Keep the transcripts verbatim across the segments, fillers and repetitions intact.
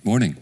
Morning.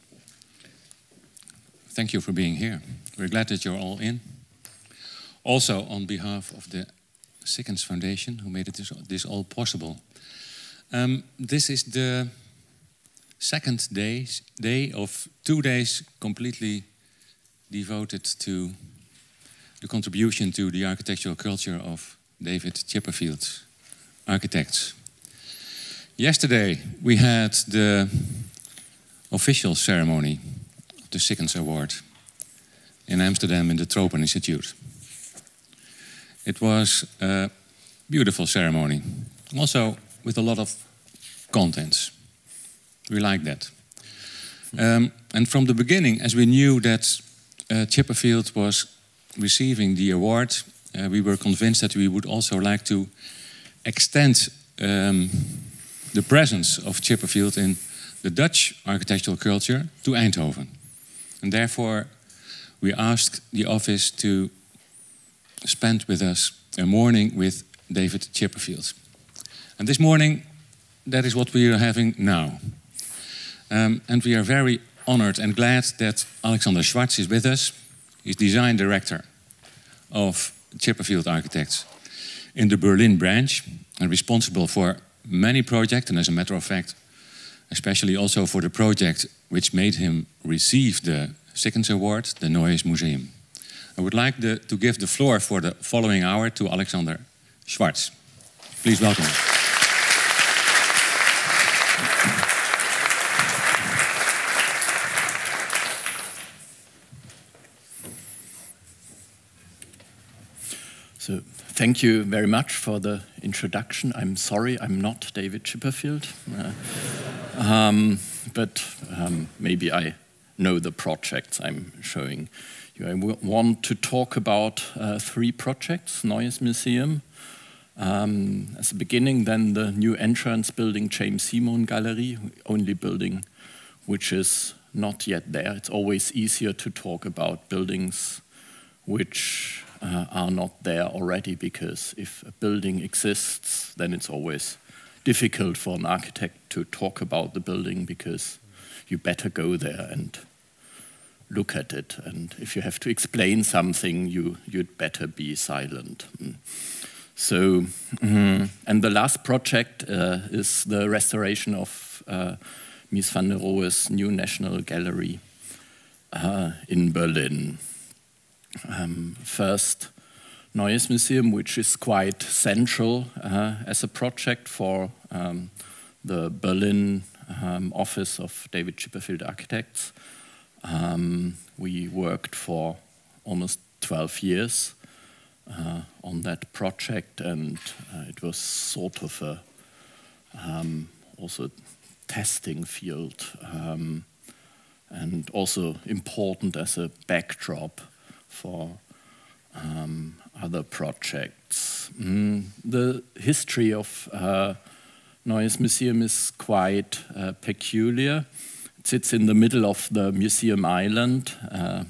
Thank you for being here. We're glad that you're all in. Also, on behalf of the Sickens Foundation, who made it this, this all possible. Um, this is the second day, day of two days completely devoted to the contribution to the architectural culture of David Chipperfield's architects. Yesterday, we had the official ceremony of the Sickens Award in Amsterdam in the Tropen Institute. It was a beautiful ceremony, also with a lot of contents. We like that. Um, and from the beginning, as we knew that uh, Chipperfield was receiving the award, uh, we were convinced that we would also like to extend um, the presence of Chipperfield in the Dutch architectural culture to Eindhoven. And therefore, we asked the office to spend with us a morning with David Chipperfield. And this morning, that is what we are having now. Um, and we are very honored and glad that Alexander Schwarz is with us. He's design director of Chipperfield Architects in the Berlin branch and responsible for many projects, and as a matter of fact, especially also for the project which made him receive the Sickens Award, the Neues Museum. I would like the, to give the floor for the following hour to Alexander Schwarz. Please welcome him. So, thank you very much for the introduction. I'm sorry, I'm not David Chipperfield, uh, um, but um, maybe I know the projects I'm showing you. I w want to talk about uh, three projects: Neues Museum, um, as a beginning, then the new entrance building, James Simon Gallery, only building which is not yet there. It's always easier to talk about buildings which Uh, are not there already, because if a building exists, then it's always difficult for an architect to talk about the building, because you better go there and look at it. And if you have to explain something, you, you'd better be silent. Mm. So, mm, and the last project uh, is the restoration of uh, Mies van der Rohe's new National Gallery uh, in Berlin. Um, first, Neues Museum, which is quite central uh, as a project for um, the Berlin um, office of David Chipperfield Architects. Um, we worked for almost twelve years uh, on that project, and uh, it was sort of a um, also testing field, um, and also important as a backdrop for um, other projects. Mm, the history of uh, Neues Museum is quite uh, peculiar. It sits in the middle of the Museum Island, uh,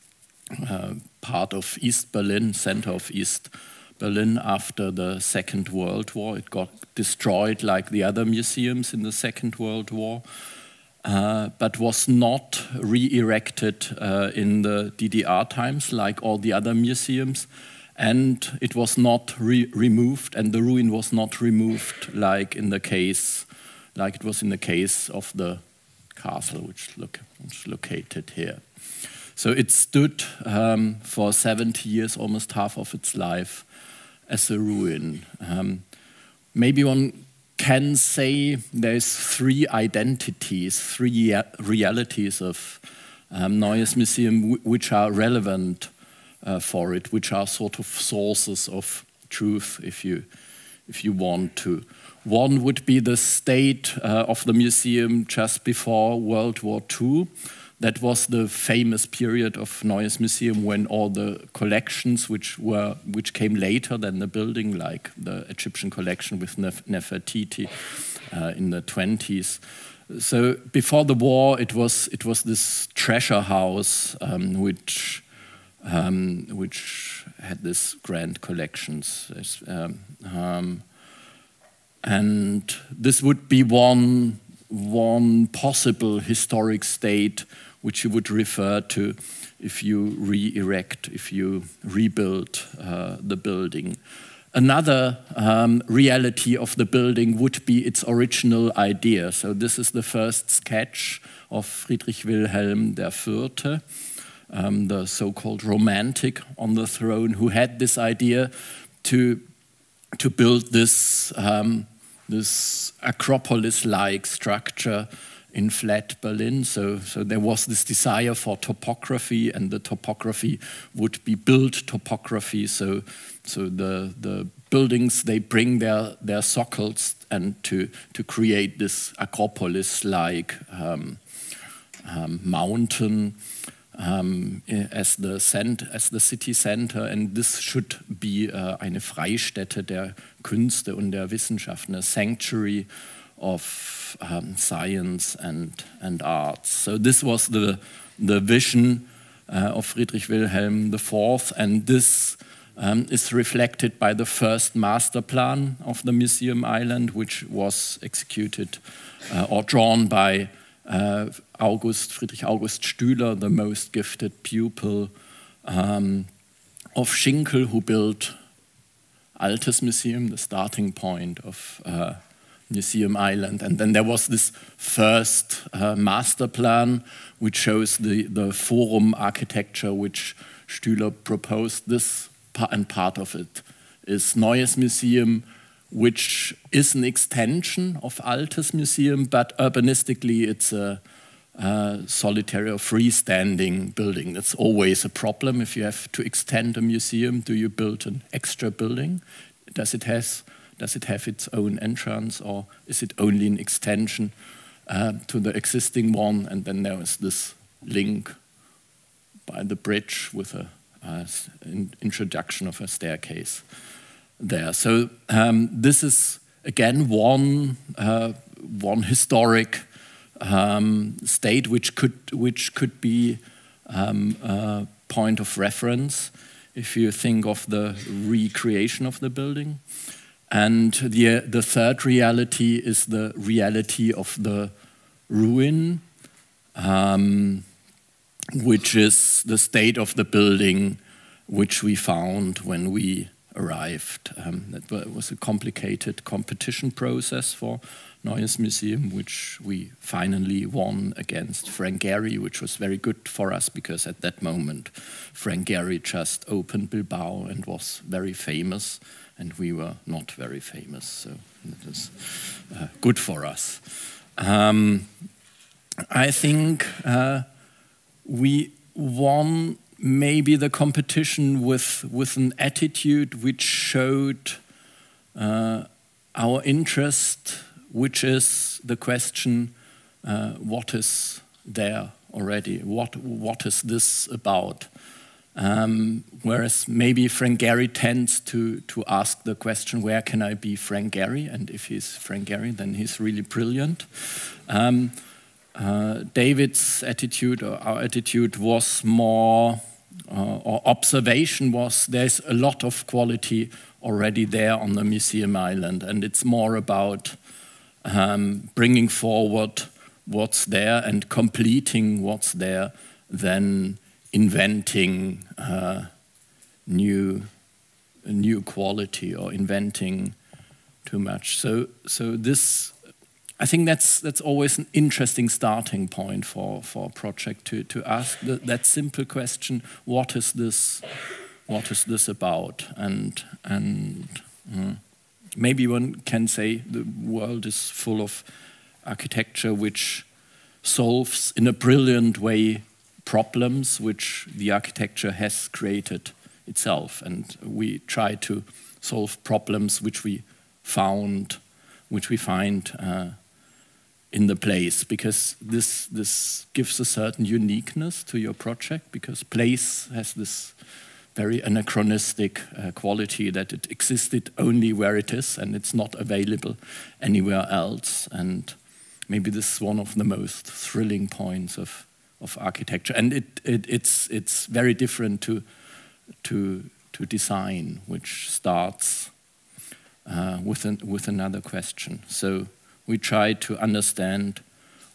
uh, part of East Berlin, center of East Berlin. After the Second World War, it got destroyed like the other museums in the Second World War. Uh, but was not re-erected uh, in the D D R times like all the other museums, and it was not re removed, and the ruin was not removed like in the case, like it was in the case of the castle, which look which is located here. So it stood um, for seventy years, almost half of its life, as a ruin. Um, maybe one can say there's three identities, three realities of um, Neues Museum which are relevant uh, for it, which are sort of sources of truth, if you, if you want to. One would be the state uh, of the museum just before World War Two. That was the famous period of Neues Museum when all the collections which were which came later than the building, like the Egyptian collection with Nef Nefertiti uh, in the twenties. So before the war, it was it was this treasure house um, which um, which had this grand collections, um, um, and this would be one one possible historic state which you would refer to if you re-erect, if you rebuild uh, the building. Another um, reality of the building would be its original idea. So this is the first sketch of Friedrich Wilhelm der Vierte, um, the so-called romantic on the throne, who had this idea to, to build this, um, this Acropolis-like structure in flat Berlin. So, so there was this desire for topography, and the topography would be built topography. So, so the, the buildings, they bring their, their sockles and to, to create this Acropolis-like um, um, mountain um, as, the cent as the city center. And this should be uh, eine Freistätte der Künste und der Wissenschaften, a sanctuary of um, science and, and arts. So this was the, the vision uh, of Friedrich Wilhelm the Fourth, and this um, is reflected by the first master plan of the Museum Island, which was executed uh, or drawn by uh, August, Friedrich August Stüler, the most gifted pupil um, of Schinkel, who built Altes Museum, the starting point of uh, Museum Island. And then there was this first uh, master plan, which shows the, the Forum architecture which Stüler proposed. This part, and part of it is Neues Museum, which is an extension of Altes Museum, but urbanistically it's a, a solitary or freestanding building. That's always a problem if you have to extend a museum. Do you build an extra building? Does it has Does it have its own entrance, or is it only an extension uh, to the existing one? And then there is this link by the bridge with a uh, in introduction of a staircase there. So um, this is again one uh, one historic um, state which could which could be um, a point of reference if you think of the recreation of the building. And the, the third reality is the reality of the ruin, um, which is the state of the building which we found when we arrived. Um, that was a complicated competition process for Neues Museum, which we finally won against Frank Gehry, which was very good for us because at that moment Frank Gehry just opened Bilbao and was very famous. And we were not very famous, so it was uh, good for us. Um, I think uh, we won maybe the competition with, with an attitude which showed uh, our interest, which is the question, uh, what is there already? What, what is this about? Um, whereas maybe Frank Gehry tends to, to ask the question, where can I be Frank Gehry? And if he's Frank Gehry, then he's really brilliant. Um, uh, David's attitude, or our attitude, was more, uh, or observation was, there's a lot of quality already there on the Museum Island, and it's more about um, bringing forward what's there and completing what's there than inventing uh, new, new quality or inventing too much. So, so this, I think that's that's always an interesting starting point for for a project to to ask the, that simple question: what is this? What is this about? And and mm, maybe one can say the world is full of architecture which solves in a brilliant way problems which the architecture has created itself, and we try to solve problems which we found, which we find uh, in the place, because this this gives a certain uniqueness to your project, because place has this very anachronistic uh, quality that it existed only where it is and it's not available anywhere else. And maybe this is one of the most thrilling points of of architecture, and it, it it's it's very different to to to design, which starts uh, with an, with another question. So we try to understand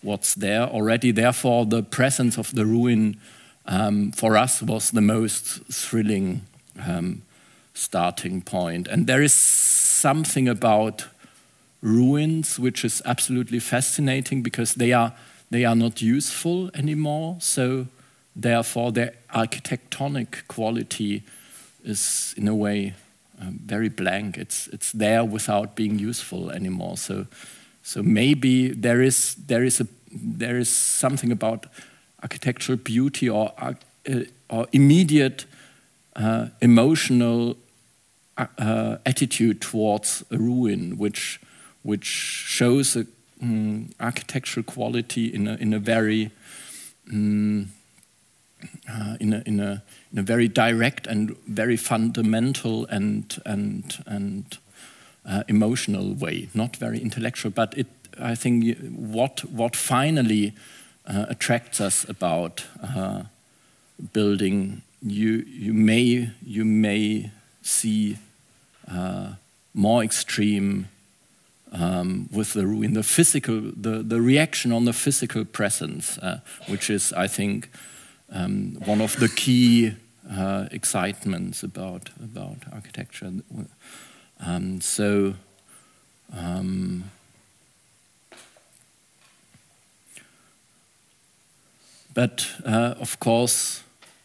what's there already. Therefore, the presence of the ruin um, for us was the most thrilling um, starting point. And there is something about ruins which is absolutely fascinating, because they are they are not useful anymore. So therefore, their architectonic quality is in a way um, very blank. It's it's there without being useful anymore. So so maybe there is there is a there is something about architectural beauty or uh, or immediate uh, emotional uh, attitude towards a ruin, which which shows a um, architectural quality in a in a very um, uh, in a in a in a very direct and very fundamental and and and uh, emotional way, not very intellectual. But it, I think, what what finally uh, attracts us about uh, building, you you may you may see uh, more extreme um, with the ruin, the physical, the the reaction on the physical presence, uh, which is, I think, um, one of the key uh, excitements about about architecture. Um, so. Um, But uh, of course,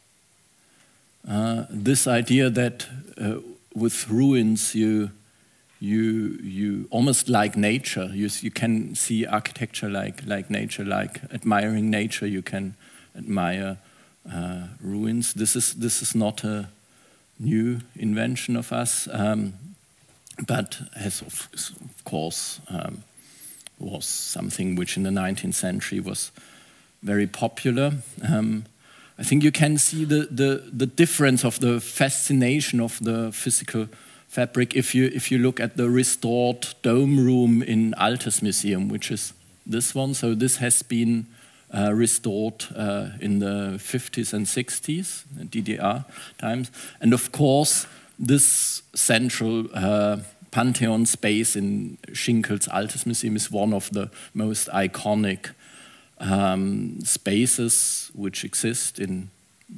uh, this idea that uh, with ruins you you you almost like nature, you you can see architecture like like nature, like admiring nature. You can admire uh, ruins. This is this is not a new invention of us, um, but has of, of course um, was something which in the nineteenth century was very popular. Um, I think you can see the, the, the difference of the fascination of the physical fabric if you, if you look at the restored dome room in Altes Museum, which is this one. So this has been uh, restored uh, in the fifties and sixties, D D R times. And of course, this central uh, Pantheon space in Schinkel's Altes Museum is one of the most iconic Um, spaces which exist in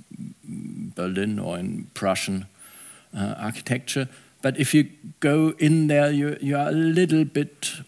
Berlin or in Prussian uh, architecture. But if you go in there, you, you are a little bit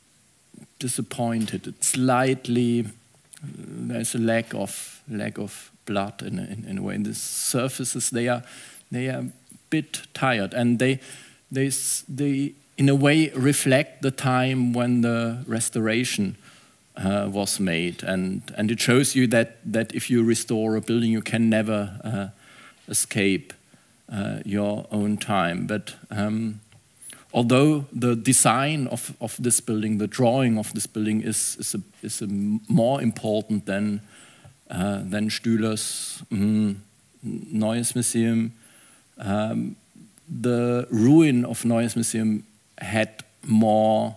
disappointed. It's slightly, there's a lack of lack of blood in a, in, in a way. And the surfaces, they are they are a bit tired, and they they they in a way reflect the time when the restoration Uh, was made, and and it shows you that that if you restore a building, you can never uh, escape uh, your own time. But um, although the design of, of this building, the drawing of this building is is a, is a more important than uh, than Stüler's mm, Neues Museum, um, the ruin of Neues Museum had more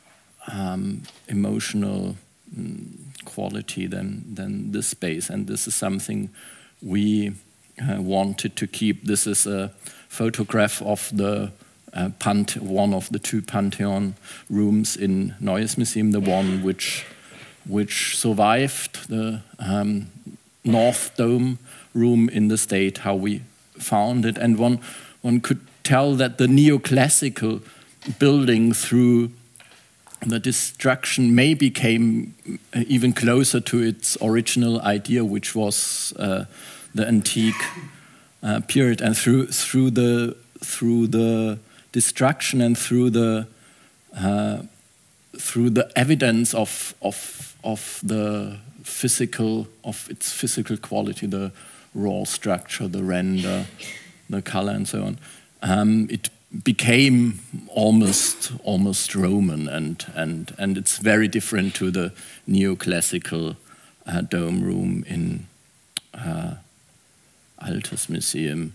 Um, emotional um, quality than than this space, and this is something we uh, wanted to keep. This is a photograph of the uh, Pant one of the two Pantheon rooms in Neues Museum, the one which which survived the um, North Dome room in the state, how we found it, and one one could tell that the neoclassical building through the destruction maybe came even closer to its original idea, which was uh, the antique uh, period. And through through the through the destruction and through the uh, through the evidence of of of the physical of its physical quality, the raw structure, the render, the color, and so on, um, it became almost almost Roman, and and and it's very different to the neoclassical uh, dome room in uh, Altes Museum.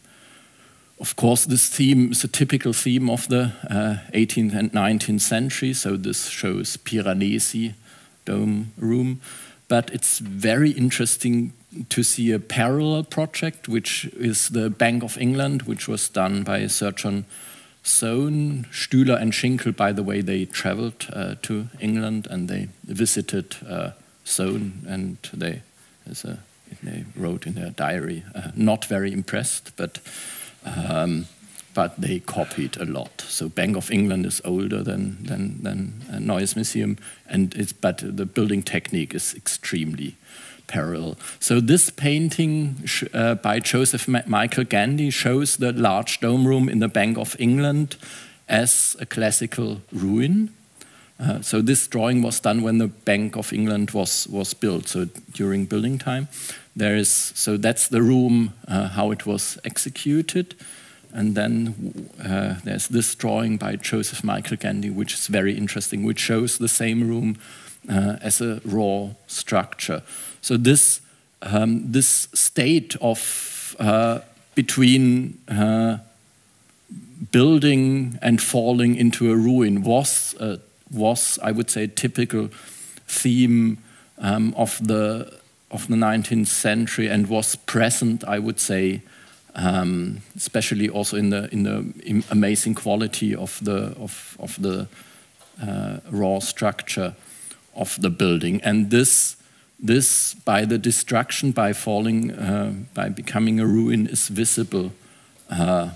Of course, this theme is a typical theme of the uh, eighteenth and nineteenth century. So this shows Piranesi dome room, but it's very interesting to see a parallel project, which is the Bank of England, which was done by Sir John Soane. Stüler and Schinkel, by the way, they traveled uh, to England and they visited uh, sewn, and they, as a, they wrote in their diary, uh, not very impressed, but um, but they copied a lot. So Bank of England is older than than than uh, Neues Museum, and it's but the building technique is extremely parallel. So this painting sh uh, by Joseph Ma Michael Gandy shows the large dome room in the Bank of England as a classical ruin. Uh, so this drawing was done when the Bank of England was was built. So during building time, there is so that's the room uh, how it was executed, and then uh, there's this drawing by Joseph Michael Gandy, which is very interesting, which shows the same room uh, as a raw structure. So this um, this state of uh, between uh, building and falling into a ruin was uh, was I would say a typical theme um, of the of the nineteenth century, and was present, I would say, um, especially also in the in the amazing quality of the of of the uh, raw structure of the building. And this. This, by the destruction, by falling, uh, by becoming a ruin, is visible uh,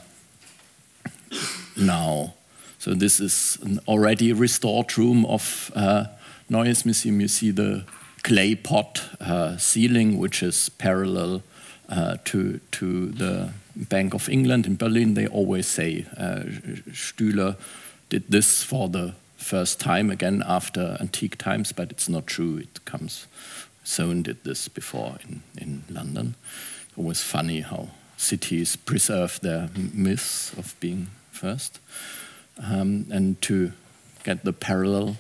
now. So this is an already restored room of uh, Neues Museum. You see the clay pot uh, ceiling, which is parallel uh, to, to the Bank of England in Berlin. They always say uh, Stüler did this for the first time, again after antique times, but it's not true. It comes... Sohn did this before in, in London. Always funny how cities preserve their myths of being first. Um, and to get the parallel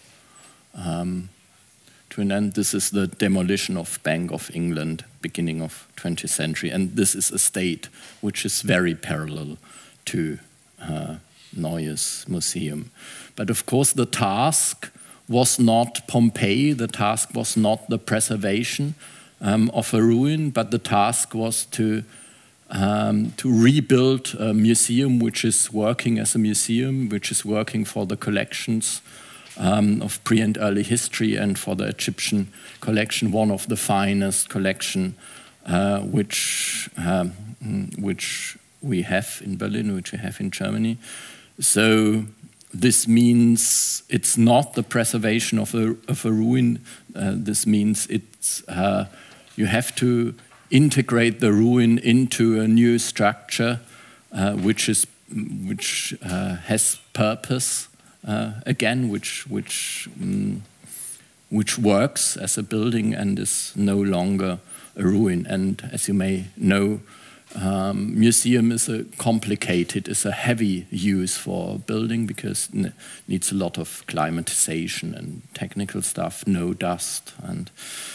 um, to an end, this is the demolition of Bank of England, beginning of twentieth century. And this is a state which is very parallel to uh, Neues Museum. But of course the task was not Pompeii, the task was not the preservation um, of a ruin, but the task was to, um, to rebuild a museum which is working as a museum, which is working for the collections um, of pre and early history, and for the Egyptian collection, one of the finest collection uh, which, um, which we have in Berlin, which we have in Germany. So this means it's not the preservation of a, of a ruin. Uh, this means it's, uh, you have to integrate the ruin into a new structure, uh, which is which uh, has purpose uh, again, which which um, which works as a building and is no longer a ruin. And as you may know, Um, museum is a complicated, is a heavy use for building, because it needs a lot of climatization and technical stuff, no dust, and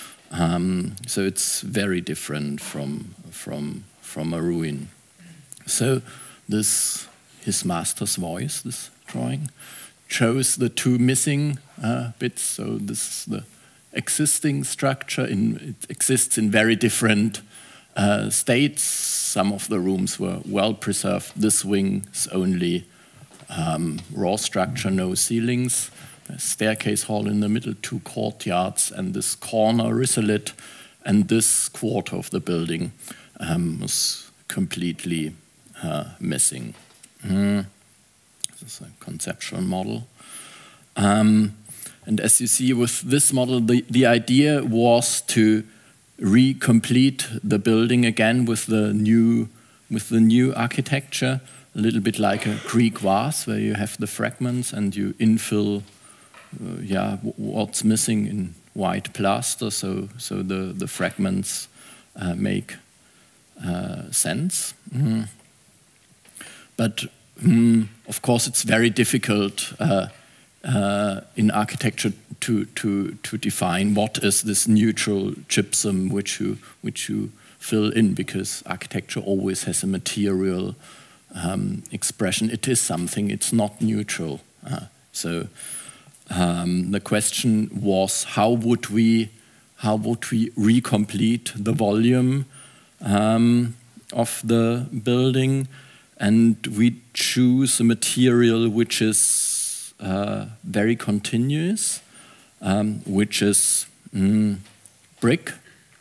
um, so it's very different from from from a ruin. So this his master's voice, this drawing, shows the two missing uh, bits. So this is the existing structure. In it exists in very different Uh, states. Some of the rooms were well preserved. This wing is only um, raw structure, no ceilings. A staircase hall in the middle, two courtyards, and this corner risalit, and this quarter of the building um, was completely uh, missing. Mm. This is a conceptual model. Um, and as you see with this model, the, the idea was to recomplete the building again with the new with the new architecture, a little bit like a Greek vase, where you have the fragments and you infill uh, yeah what's missing in white plaster, so so the the fragments uh, make uh, sense. Mm. But mm, of course it's very difficult uh, uh, in architecture to to to define what is this neutral gypsum which you which you fill in, because architecture always has a material um, expression. It is something, it's not neutral. Uh, so um, the question was, how would we how would we recomplete the volume um, of the building? And we choose a material which is uh, very continuous, um, which is mm, brick.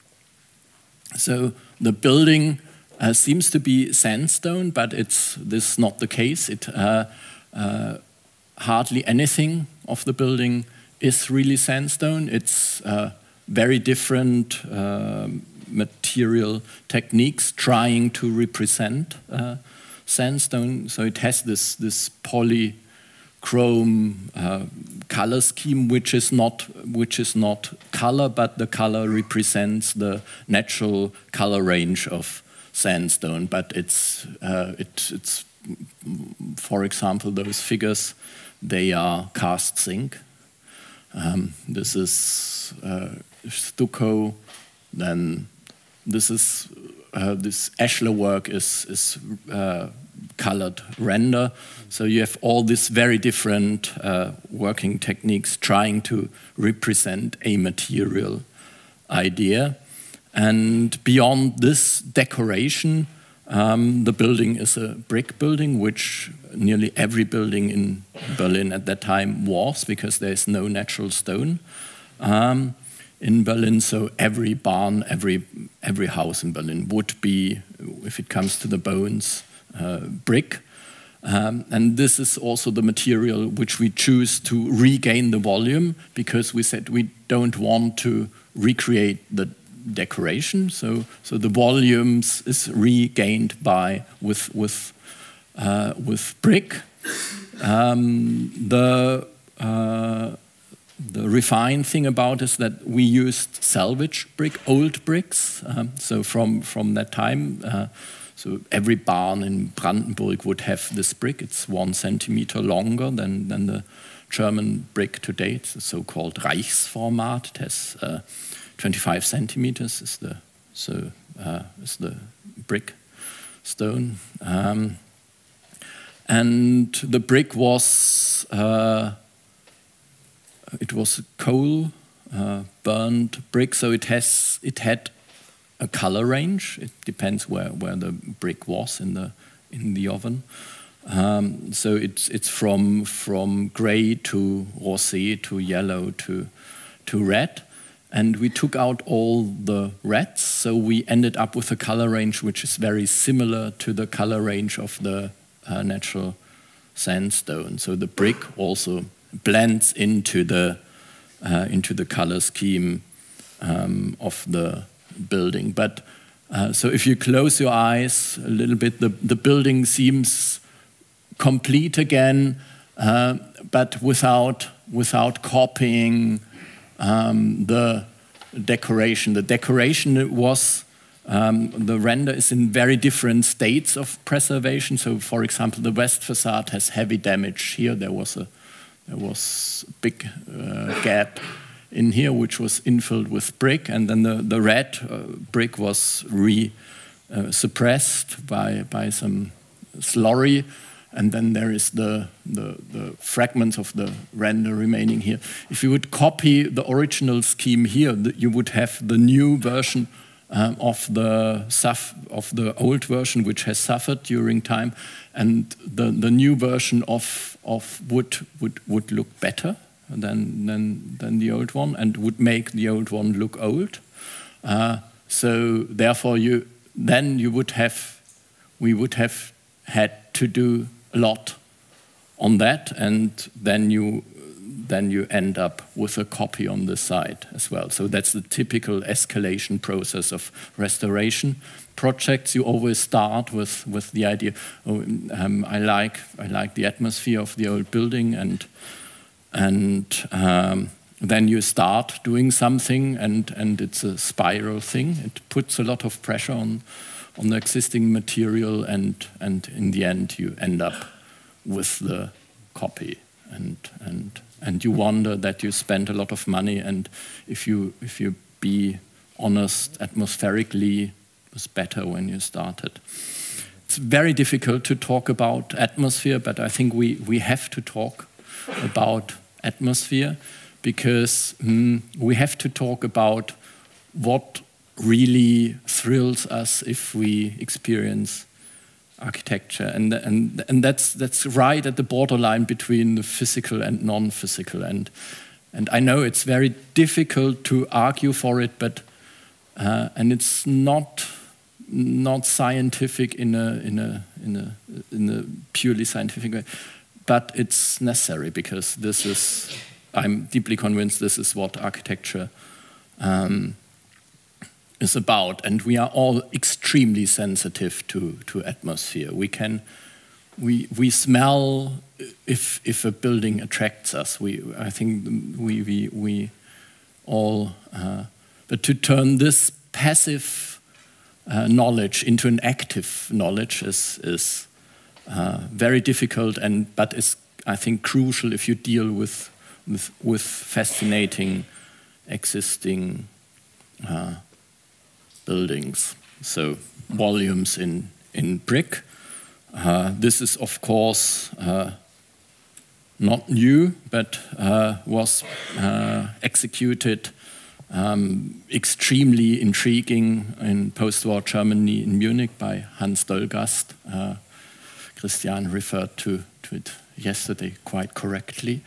So the building uh, seems to be sandstone, but it's this is not the case. It uh, uh, hardly anything of the building is really sandstone. It's uh, very different uh, material techniques trying to represent uh, sandstone. So it has this this polychrome uh, color scheme, which is not which is not color, but the color represents the natural color range of sandstone. But it's uh, it, it's for example, those figures, they are cast zinc. Um, this is uh, stucco. Then this is uh, this ashlar work is is uh, colored render. So you have all these very different uh, working techniques trying to represent a material idea. And beyond this decoration, um, the building is a brick building, which nearly every building in Berlin at that time was, because there's no natural stone um, in Berlin. So every barn, every, every house in Berlin would be, if it comes to the bones, uh, brick. Um, and this is also the material which we choose to regain the volume, because we said we don't want to recreate the decoration. So, so the volumes is regained by with with uh, with brick. Um, the uh, the refined thing about is that we used salvage brick, old bricks. Um, so from from that time. Uh, So every barn in Brandenburg would have this brick. It's one centimeter longer than, than the German brick today. It's the so-called Reichsformat. It has uh, twenty-five centimeters is the, so, uh, is the brick stone. Um, and the brick was, uh, it was coal, uh, burned brick, so it, has, it had a color range. It depends where, where the brick was in the in the oven. Um, so it's it's from from gray to rosé to yellow to to red, and we took out all the reds. So we ended up with a color range which is very similar to the color range of the uh, natural sandstone. So the brick also blends into the uh, into the color scheme um, of the building. But uh, so if you close your eyes a little bit, the, the building seems complete again, uh, but without, without copying um, the decoration. The decoration was, um, the render is in very different states of preservation. So for example, the west facade has heavy damage. Here there was a, there was a big uh, gap in here, which was infilled with brick, and then the, the red uh, brick was re-suppressed uh, by, by some slurry, and then there is the, the, the fragments of the render remaining here. If you would copy the original scheme here, the, you would have the new version um, of, the of the old version, which has suffered during time, and the, the new version of, of wood would, would look better Than, than, than the old one, and would make the old one look old. Uh, so therefore, you then you would have, we would have had to do a lot on that, and then you then you end up with a copy on the side as well. So that's the typical escalation process of restoration projects. You always start with with the idea, oh, um, I like I like the atmosphere of the old building, and And um, then you start doing something, and, and it's a spiral thing. It puts a lot of pressure on, on the existing material, and, and in the end you end up with the copy. And, and, and you wonder that you spent a lot of money, and if you, if you be honest, atmospherically, it was better when you started. It's very difficult to talk about atmosphere, but I think we, we have to talk about atmosphere, because mm, we have to talk about what really thrills us if we experience architecture, and and and that's that's right at the borderline between the physical and non-physical. And and I know it's very difficult to argue for it, but uh, and it's not not scientific in a in a in a in a purely scientific way, but it's necessary because this is, I'm deeply convinced this is what architecture um, is about, and we are all extremely sensitive to to atmosphere. We can we we smell if if a building attracts us. We I think we we we all, uh, but to turn this passive Uh, knowledge into an active knowledge is is uh, very difficult, and but is, I think, crucial if you deal with with, with fascinating existing uh, buildings. So volumes in in brick. Uh, this is of course uh, not new, but uh, was uh, executed. Um, extremely intriguing in post-war Germany in Munich by Hans Dollgast. Uh, Christian referred to, to it yesterday quite correctly.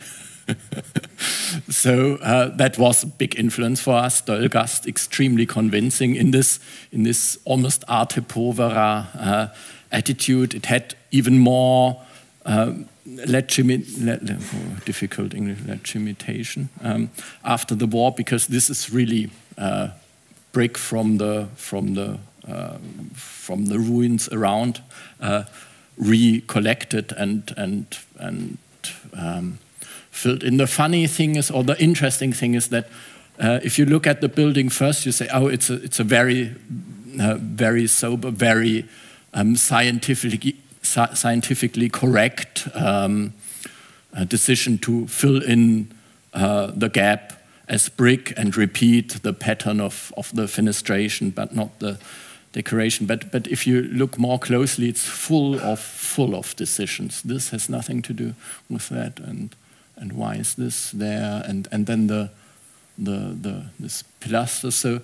So uh, that was a big influence for us. Dollgast, extremely convincing in this, in this almost arte povera uh, attitude. It had even more uh, Legimi le le oh, difficult English legitimation um, after the war, because this is really uh, brick from the from the uh, from the ruins around, uh, recollected and and and um, filled in. The funny thing is, or the interesting thing is that uh, if you look at the building first, you say, oh, it's a it's a very uh, very sober, very um, scientifically. scientifically correct um, uh, decision to fill in uh, the gap as brick and repeat the pattern of, of the fenestration, but not the decoration. But, but if you look more closely, it's full of, full of decisions. This has nothing to do with that, and, and why is this there? And, and then the, the, the, this pilaster. So,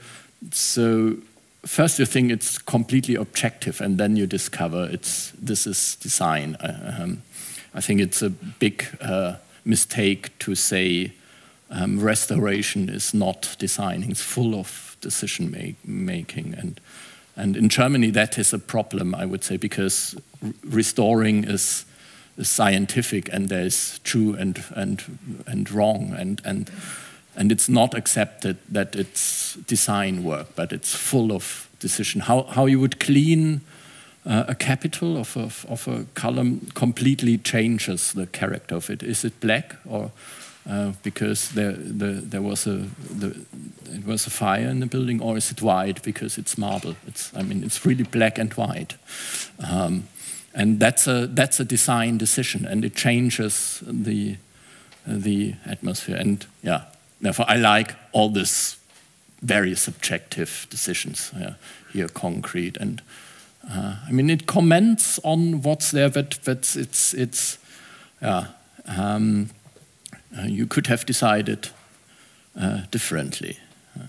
so first you think it's completely objective, and then you discover it's this is design. Uh, um, I think it's a big uh, mistake to say um, restoration is not designing. It's full of decision make, making, and and in Germany that is a problem, I would say, because restoring is, is scientific, and there's true and and and wrong, and and. And it's not accepted that it's design work, but it's full of decision. How, how you would clean uh, a capital of a, of a column completely changes the character of it. Is it black, or uh, because there, the, there was a the, it was a fire in the building, or is it white because it's marble? It's I mean it's really black and white, um, and that's a that's a design decision, and it changes the uh, the atmosphere. And yeah. Therefore, I like all these very subjective decisions. Yeah, here, concrete, and uh, I mean, it comments on what's there, but but it's it's yeah. Um, uh, you could have decided uh, differently. Uh,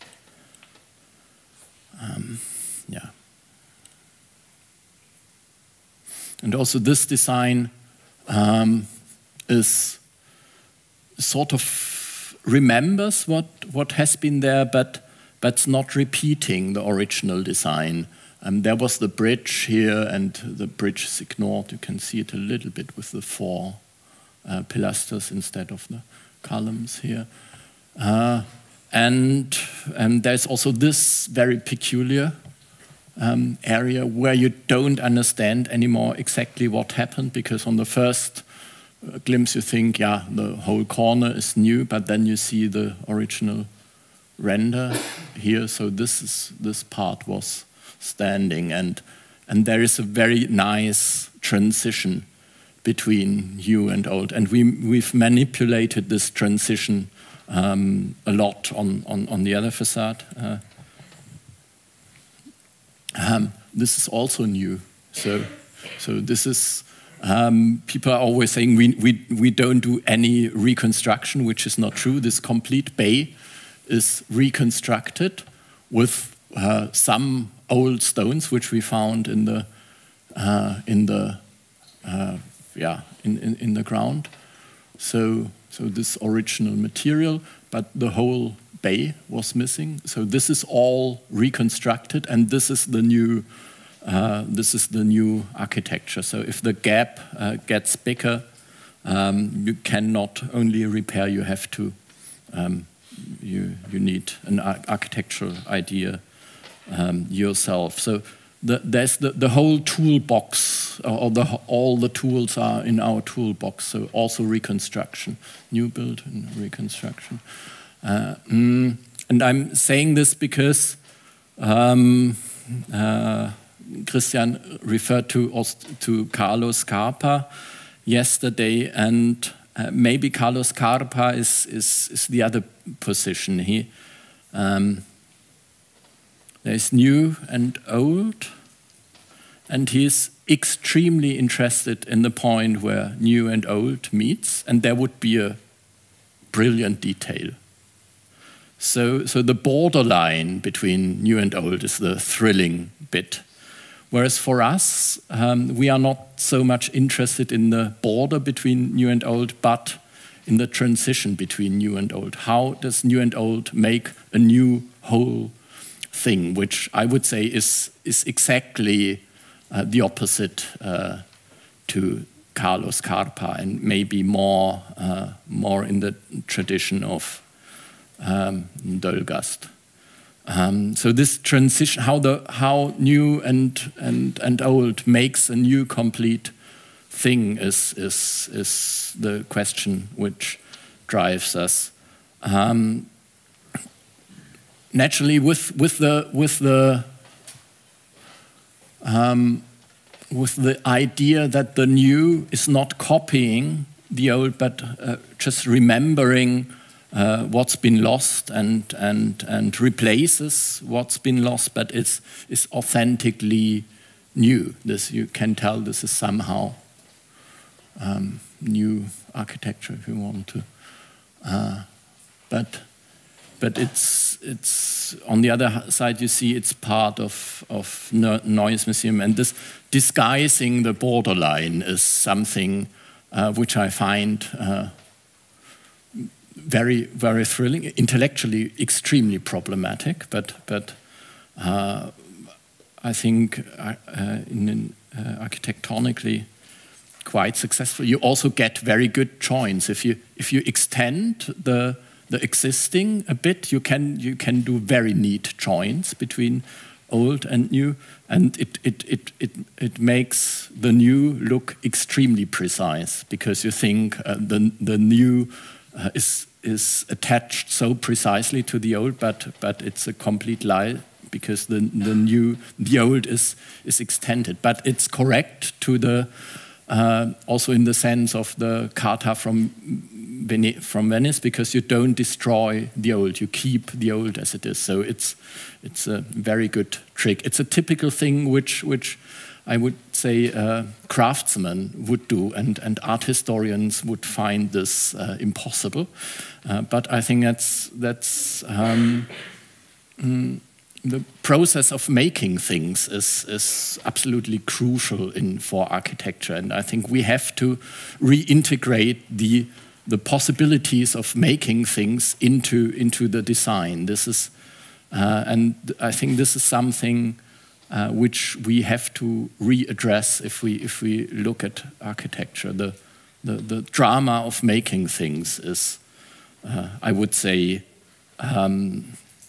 um, yeah, and also this design um, is sort of remembers what, what has been there, but but's not repeating the original design. Um, there was the bridge here, and the bridge is ignored. You can see it a little bit with the four uh, pilasters instead of the columns here. Uh, and and there's also this very peculiar um, area where you don't understand anymore exactly what happened, because on the first a glimpse you think, yeah, the whole corner is new, but then you see the original render here. So this is this part was standing, and and there is a very nice transition between new and old, and we we've manipulated this transition um, a lot on on on the other facade. Uh, um, this is also new, so so this is. Um, people are always saying we, we, we don't do any reconstruction, which is not true. This complete bay is reconstructed with uh, some old stones which we found in the uh, in the uh, yeah in, in, in the ground. So so this original material, but the whole bay was missing. So this is all reconstructed, and this is the new, uh, this is the new architecture. So if the gap uh, gets bigger, um, you cannot only repair, you have to, um, you, you need an ar architectural idea um, yourself. So the, there's the, the whole toolbox, or the, all the tools are in our toolbox, so also reconstruction, new build and reconstruction. Uh, mm, and I'm saying this because um, uh, Christian referred to, to Carlo Scarpa yesterday, and uh, maybe Carlo Scarpa is, is, is the other position. He, um, there's new and old, and he's extremely interested in the point where new and old meets, and there would be a brilliant detail. So, so the borderline between new and old is the thrilling bit. Whereas for us, um, we are not so much interested in the border between new and old, but in the transition between new and old. How does new and old make a new whole thing, which I would say is, is exactly uh, the opposite uh, to Carlo Scarpa, and maybe more, uh, more in the tradition of um, Dölgast. Um, so this transition, how the how new and and and old makes a new complete thing, is is is the question which drives us. Um, naturally, with with the with the um, with the idea that the new is not copying the old, but uh, just remembering Uh, what's been lost and and and replaces what's been lost, but it's is authentically new. This, you can tell this is somehow um, new architecture, if you want to. Uh, but but it's it's on the other side, you see it's part of of Neues Museum, and this disguising the borderline is something uh, which I find Uh, very, very thrilling, intellectually extremely problematic, but but uh, I think uh, in, in, uh, architectonically quite successful. You also get very good joints. If you if you extend the the existing a bit, you can you can do very neat joints between old and new, and it it it it it makes the new look extremely precise, because you think uh, the the new Uh, is is attached so precisely to the old, but but it's a complete lie, because the the new the old is is extended. But it's correct to the uh, also in the sense of the Carta from Vene from Venice, because you don't destroy the old, you keep the old as it is. So it's it's a very good trick. It's a typical thing which which I would say uh, craftsmen would do, and, and art historians would find this uh, impossible. Uh, but I think that's, that's um, mm, the process of making things is, is absolutely crucial in, for architecture. And I think we have to reintegrate the, the possibilities of making things into, into the design. This is, uh, and I think this is something Uh, which we have to readdress if we if we look at architecture. The the, the drama of making things is, uh, I would say, um,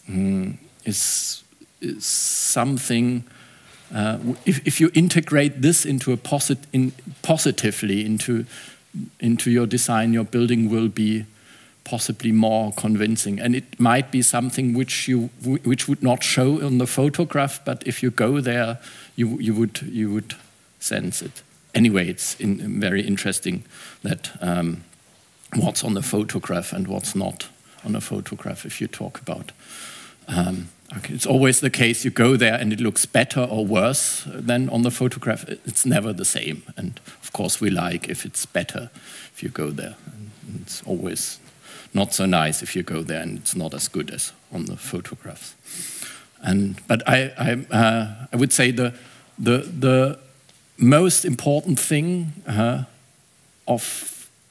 is is something. Uh, if if you integrate this into a posit in positively into into your design, your building will be possibly more convincing, and it might be something which you which would not show on the photograph, but if you go there, you you would you would sense it. Anyway, it's in, very interesting that um, what's on the photograph and what's not on a photograph. If you talk about, um, okay, it's always the case. You go there and it looks better or worse than on the photograph. It's never the same, and of course we like if it's better if you go there. And it's always not so nice if you go there and it's not as good as on the photographs. And but I I, uh, I would say the the the most important thing uh, of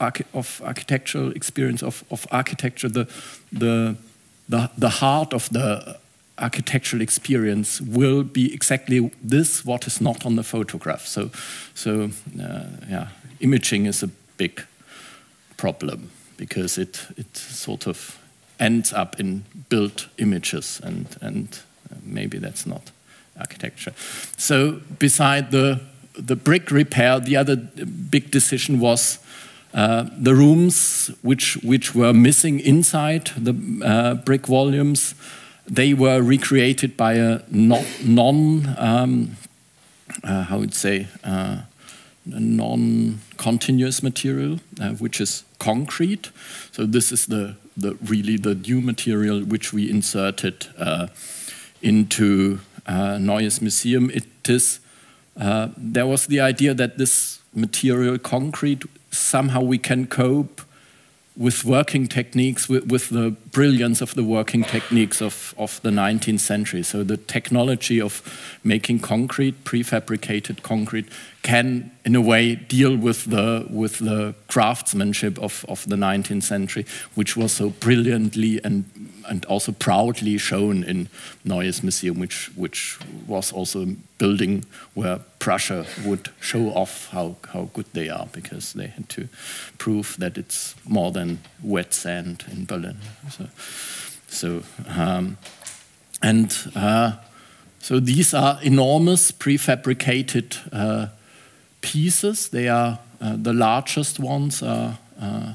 archi of architectural experience of, of architecture, the, the, the, the heart of the architectural experience will be exactly this, what is not on the photograph. So, so uh, yeah, imaging is a big problem because it, it sort of ends up in built images, and, and maybe that's not architecture. So beside the, the brick repair, the other big decision was uh, the rooms which, which were missing inside the uh, brick volumes. They were recreated by a non, non um, uh, how would say, uh, a non-continuous material, uh, which is concrete. So this is the, the really the new material which we inserted uh, into uh, Neues Museum. It is, uh, there was the idea that this material, concrete, somehow we can cope with working techniques, with, with the brilliance of the working techniques of, of the nineteenth century. So the technology of making concrete, prefabricated concrete, can in a way deal with the, with the craftsmanship of, of the nineteenth century, which was so brilliantly and, and also proudly shown in Neues Museum, which, which was also a building where Prussia would show off how, how good they are, because they had to prove that it's more than wet sand in Berlin. So, so um, and uh, so these are enormous prefabricated uh, pieces. They are uh, the largest ones are uh,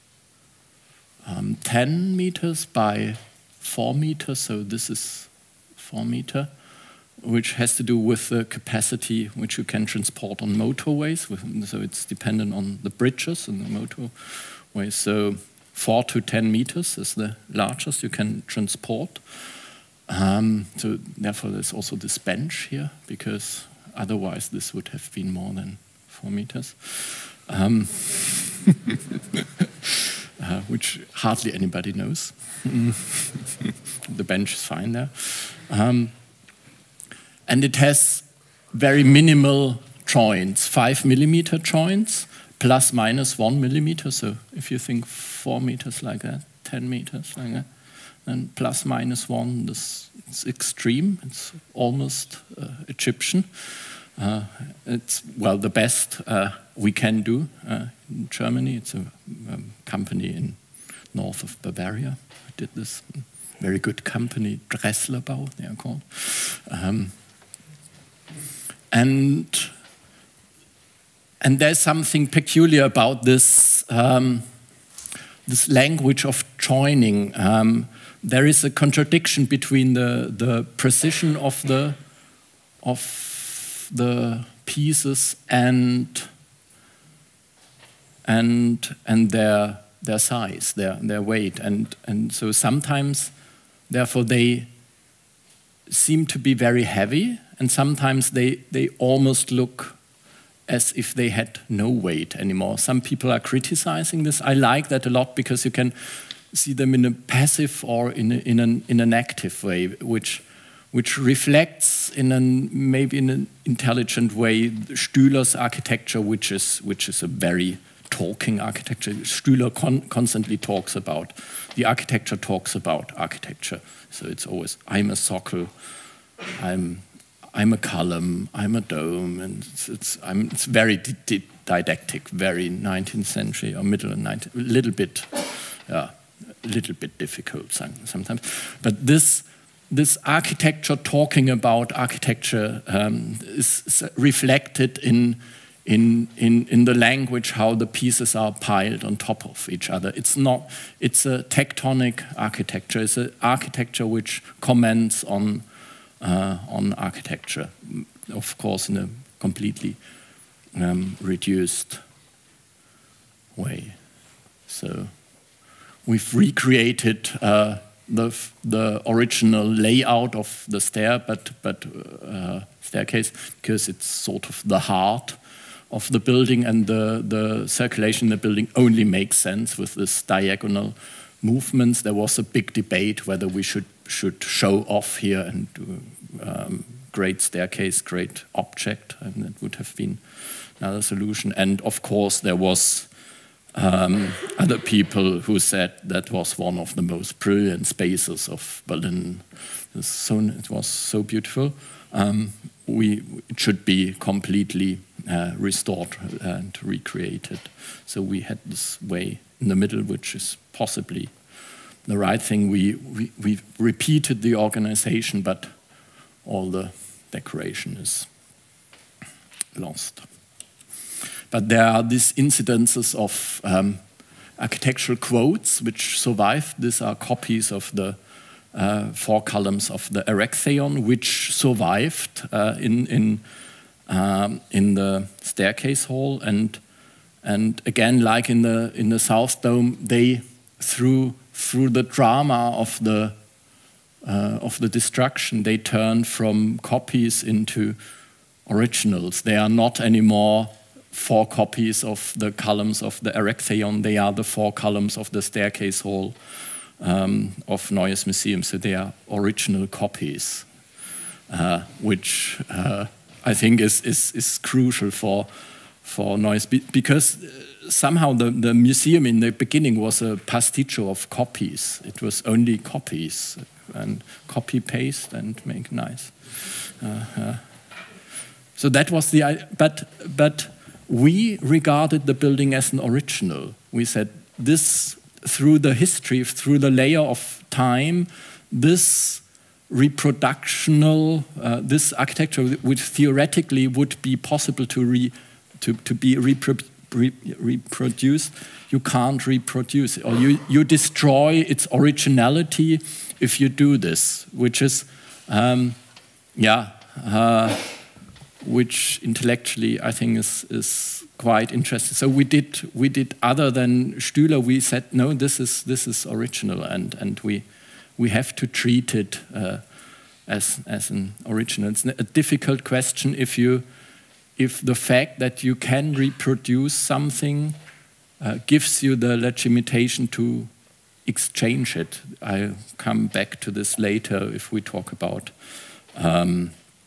um, ten meters by four meters. So this is four meter, which has to do with the capacity which you can transport on motorways. So it's dependent on the bridges and the motorways. So four to ten meters is the largest you can transport. Um, so therefore there's also this bench here, because otherwise this would have been more than four meters. Um, uh, which hardly anybody knows. The bench is fine there. Um, And it has very minimal joints, five millimeter joints, plus minus one millimeter. So if you think four meters like that, ten meters like that, then plus minus one, this it's extreme. It's almost uh, Egyptian. Uh, it's, well, the best uh, we can do uh, in Germany. It's a um, company in north of Bavaria who did this. Very good company, Dresslerbau, they are called. Um, And, and there's something peculiar about this, um, this language of joining. Um, there is a contradiction between the, the precision of the, of the pieces and, and, and their, their size, their, their weight. And, and so sometimes, therefore, they seem to be very heavy, and sometimes they, they almost look as if they had no weight anymore. Some people are criticizing this. I like that a lot, because you can see them in a passive or in, a, in, an, in an active way, which, which reflects in an, maybe in an intelligent way Stüler's architecture, which is, which is a very talking architecture. Stüler con constantly talks about, the architecture talks about architecture. So it's always, I'm a socle, I'm, I'm a column, I'm a dome, and it's, it's, I'm, it's very di di didactic, very nineteenth century or middle and nineteenth, a little bit, yeah, a little bit difficult sometimes. But this, this architecture talking about architecture um, is, is reflected in, in, in, in the language, how the pieces are piled on top of each other. It's not, it's a tectonic architecture. It's an architecture which comments on Uh, on architecture, of course, in a completely um, reduced way. So we've recreated uh, the the original layout of the stair, but but uh, staircase, because it's sort of the heart of the building, and the the circulation in the building only makes sense with this diagonal movements. There was a big debate whether we should should show off here and do um, great staircase, great object, and that would have been another solution. And of course, there was um, other people who said that was one of the most brilliant spaces of Berlin. So, it was so beautiful. Um, we, it should be completely uh, restored and recreated. So we had this way in the middle, which is possibly the right thing. We, we, we repeated the organization, but all the decoration is lost. But there are these incidences of um, architectural quotes which survived. These are copies of the uh, four columns of the Erechtheion, which survived uh, in, in, um, in the staircase hall. And, and again, like in the, in the South Dome, they, through, through the drama of the, uh, of the destruction, they turned from copies into originals. They are not anymore four copies of the columns of the Erechtheion. They are the four columns of the staircase hall um, of Neues Museum. So they are original copies, uh, which uh, I think is, is, is crucial for, for Neues, because somehow the, the museum in the beginning was a pasticcio of copies. It was only copies and copy-paste and make nice. Uh, uh, so that was the, but, but we regarded the building as an original. We said this, through the history, through the layer of time, this reproductional, uh, this architecture, which theoretically would be possible to, re, to, to be repro re reproduced, you can't reproduce it, or you, you destroy its originality if you do this, which is, um, yeah, uh, which intellectually I think is, is quite interesting. So we did, we did other than Stüler, we said, no, this is, this is original, and, and we, we have to treat it uh, as, as an original. It's a difficult question if, you, if the fact that you can reproduce something uh, gives you the legitimation to exchange it. I'll come back to this later if we talk about um,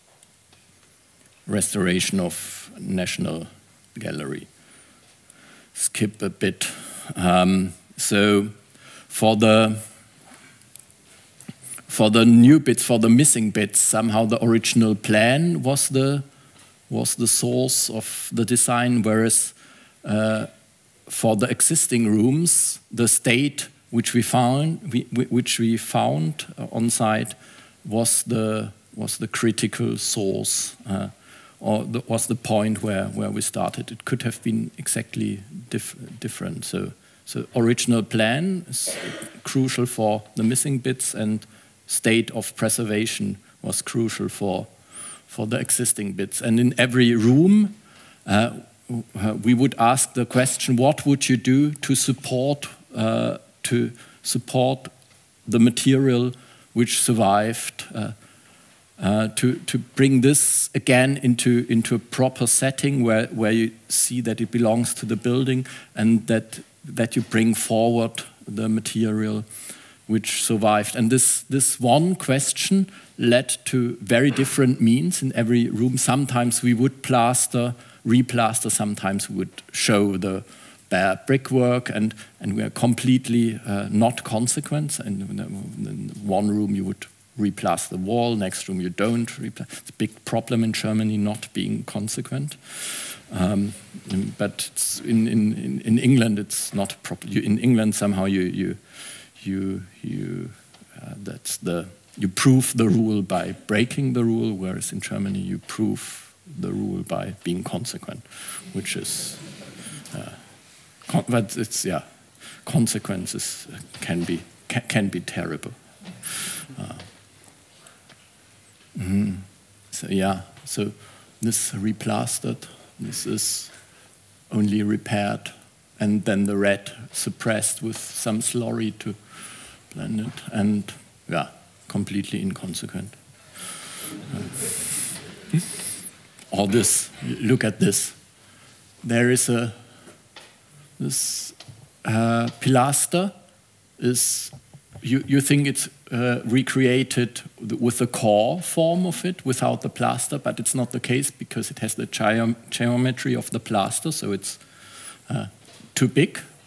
restoration of National Gallery. Skip a bit. Um, so for the for the new bits, for the missing bits, somehow the original plan was the was the source of the design, whereas uh, for the existing rooms, the state which we found, we, which we found on site, was the was the critical source. Uh, or the, was the point where, where we started. It could have been exactly diff different. So, so original plan is crucial for the missing bits, and state of preservation was crucial for, for the existing bits. And in every room, uh, we would ask the question, what would you do to support, uh, to support the material which survived, uh, Uh, to, to bring this again into, into a proper setting where, where you see that it belongs to the building, and that, that you bring forward the material which survived. And this, this one question led to very different means in every room. Sometimes we would plaster, replaster, sometimes we would show the bare brickwork, and, and we are completely uh, not consequent. And in one room you would replaster the wall, next room you don't. It's a big problem in Germany not being consequent. Um, but it's in, in, in England it's not proper. In England somehow you, you, you, you uh, that's the, you prove the rule by breaking the rule, whereas in Germany you prove the rule by being consequent, which is, uh, con but it's, yeah, consequences can be, can, can be terrible. Uh, Mm-hmm. So yeah, so this replastered, this is only repaired, and then the red suppressed with some slurry to blend it, and yeah, completely inconsequent. Uh, or this, look at this. There is a, this uh, pilaster is, you, you think it's uh, recreated with the core form of it without the plaster, but it's not the case because it has the geom geometry of the plaster, so it's uh, too big.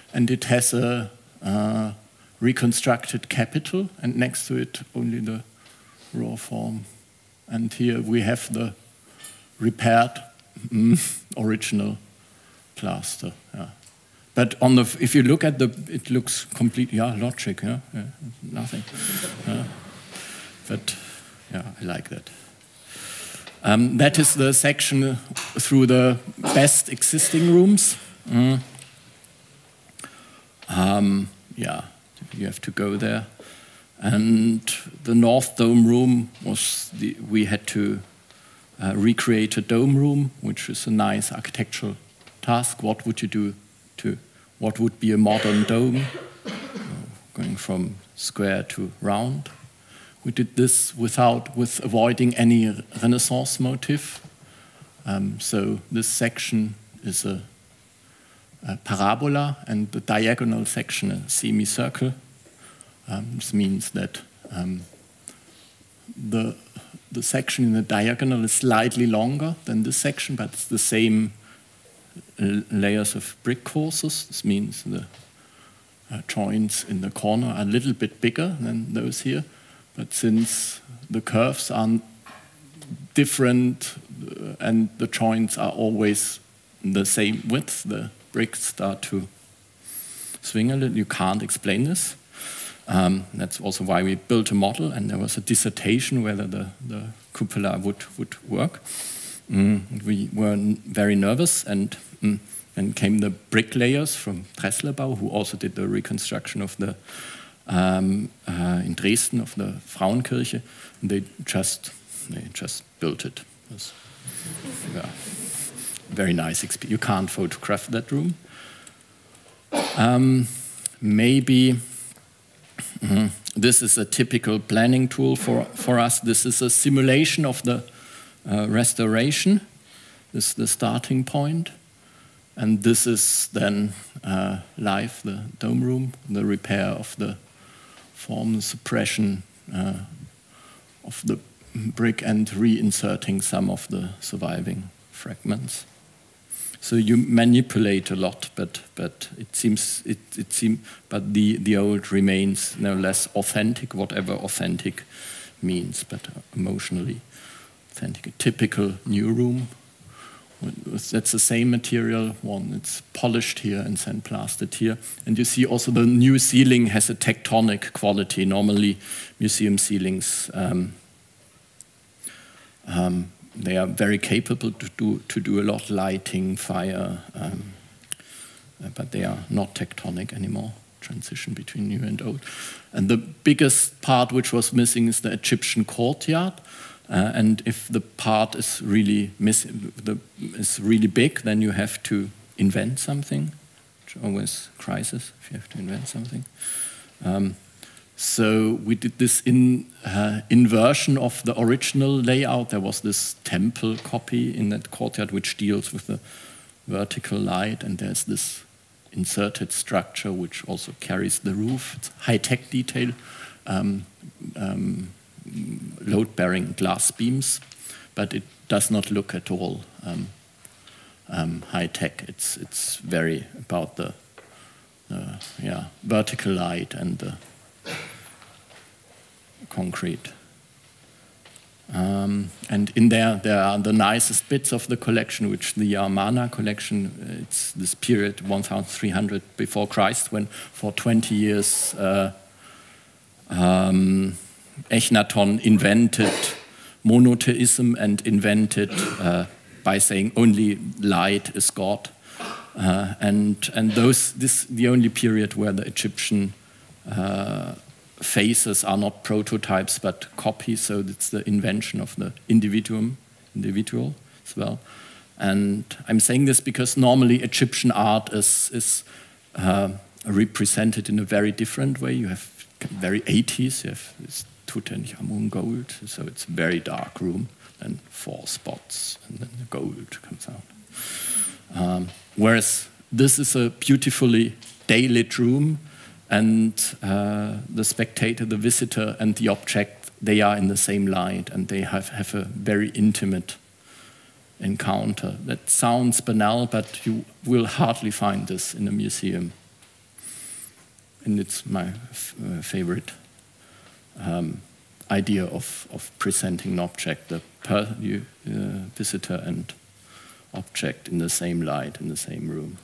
and it has a uh, reconstructed capital, and next to it only the raw form. And here we have the repaired mm, original plaster. Yeah. But on the, if you look at the, it looks completely, yeah, logic, yeah, yeah nothing. Yeah. But yeah, I like that. Um, that is the section through the best existing rooms. Mm. Um, yeah, you have to go there. And the North Dome room was, the, we had to uh, recreate a dome room, which is a nice architectural task. What would you do to, what would be a modern dome, uh, going from square to round? We did this without, with avoiding any Renaissance motif. Um, so this section is a, a parabola, and the diagonal section a semicircle. Um, this means that um, the, the section in the diagonal is slightly longer than this section, but it's the same layers of brick courses. This means the uh, joints in the corner are a little bit bigger than those here. But since the curves are different uh, and the joints are always the same width, the bricks start to swing a little. You can't explain this. Um, that's also why we built a model, and there was a dissertation whether the, the cupola would, would work. Mm, we were very nervous, and mm, then came the bricklayers from Dresslerbau, who also did the reconstruction of the Um, uh, in Dresden of the Frauenkirche, and they just they just built it. It was, yeah, very nice experience. You can't photograph that room. Um, maybe mm, this is a typical planning tool for for us. This is a simulation of the uh, restoration. This is the starting point, and this is then uh, live, the dome room, the repair of the form, the suppression uh, of the brick, and reinserting some of the surviving fragments. So you manipulate a lot, but but it seems it it seems but the the old remains no less authentic, whatever authentic means, but emotionally authentic. A typical new room. That's the same material, one it's polished here and sandblasted here. And you see also the new ceiling has a tectonic quality. Normally museum ceilings, um, um, they are very capable to do, to do a lot, lighting, fire, um, but they are not tectonic anymore, transition between new and old. And the biggest part which was missing is the Egyptian courtyard. Uh, and if the part is really missing, the, is really big, then you have to invent something, which always crisis if you have to invent something. Um, so we did this in uh, inversion of the original layout. There was this temple copy in that courtyard which deals with the vertical light, and there's this inserted structure which also carries the roof. It's high-tech detail. Um, um, load-bearing glass beams, but it does not look at all um, um, high-tech. It's it's very about the uh, yeah vertical light and the concrete. Um, and in there, there are the nicest bits of the collection, which the Amarna collection. It's this period one thousand three hundred before Christ, when for twenty years. Uh, um, Echnaton invented monotheism and invented uh, by saying only light is God, uh, and and those this the only period where the Egyptian uh, faces are not prototypes but copies. So it's the invention of the individuum, individual as well. And I'm saying this because normally Egyptian art is is uh, represented in a very different way. You have very eighties. You have this Tutankhamun gold, so it's a very dark room, and four spots, and then the gold comes out. Um, whereas this is a beautifully daylit room, and uh, the spectator, the visitor, and the object, they are in the same light, and they have, have a very intimate encounter. That sounds banal, but you will hardly find this in a museum and it's my f uh, favorite um, idea of, of presenting an object, the per you, uh, visitor and object in the same light, in the same room.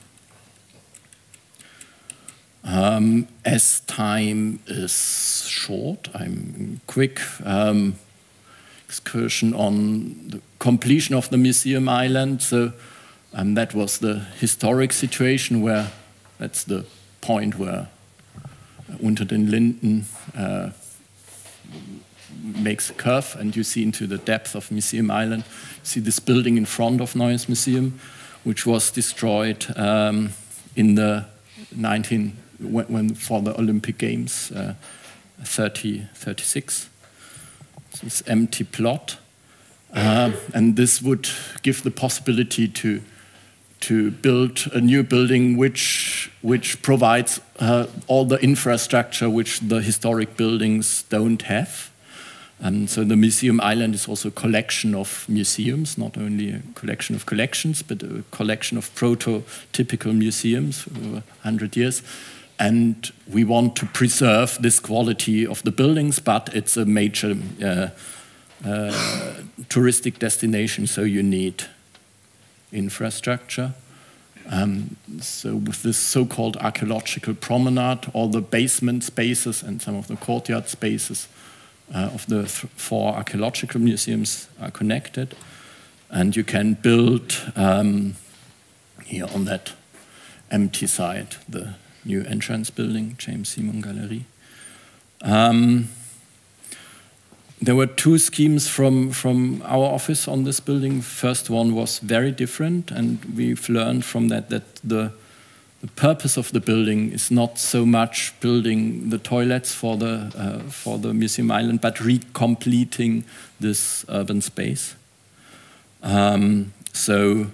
Um, as time is short, I'm quick um, excursion on the completion of the Museum Island. So um, that was the historic situation where that's the point where Unter den Linden uh, makes a curve, and you see into the depth of Museum Island. You see this building in front of Neues Museum, which was destroyed um, in the nineteen when, when for the Olympic Games, uh, thirty, thirty-six. This empty plot, uh, and this would give the possibility to to build a new building which which provides uh, all the infrastructure which the historic buildings don't have. And so the Museum Island is also a collection of museums, not only a collection of collections, but a collection of prototypical museums over one hundred years. And we want to preserve this quality of the buildings, but it's a major uh, uh, touristic destination, so you need infrastructure. Um, so with this so-called archaeological promenade, all the basement spaces and some of the courtyard spaces uh, of the th four archaeological museums are connected. And you can build um, here on that empty site the new entrance building, James Simon Gallery. Um, there were two schemes from, from our office on this building. First one was very different, and we've learned from that that the, the purpose of the building is not so much building the toilets for the, uh, for the Museum Island, but recompleting this urban space. Um, so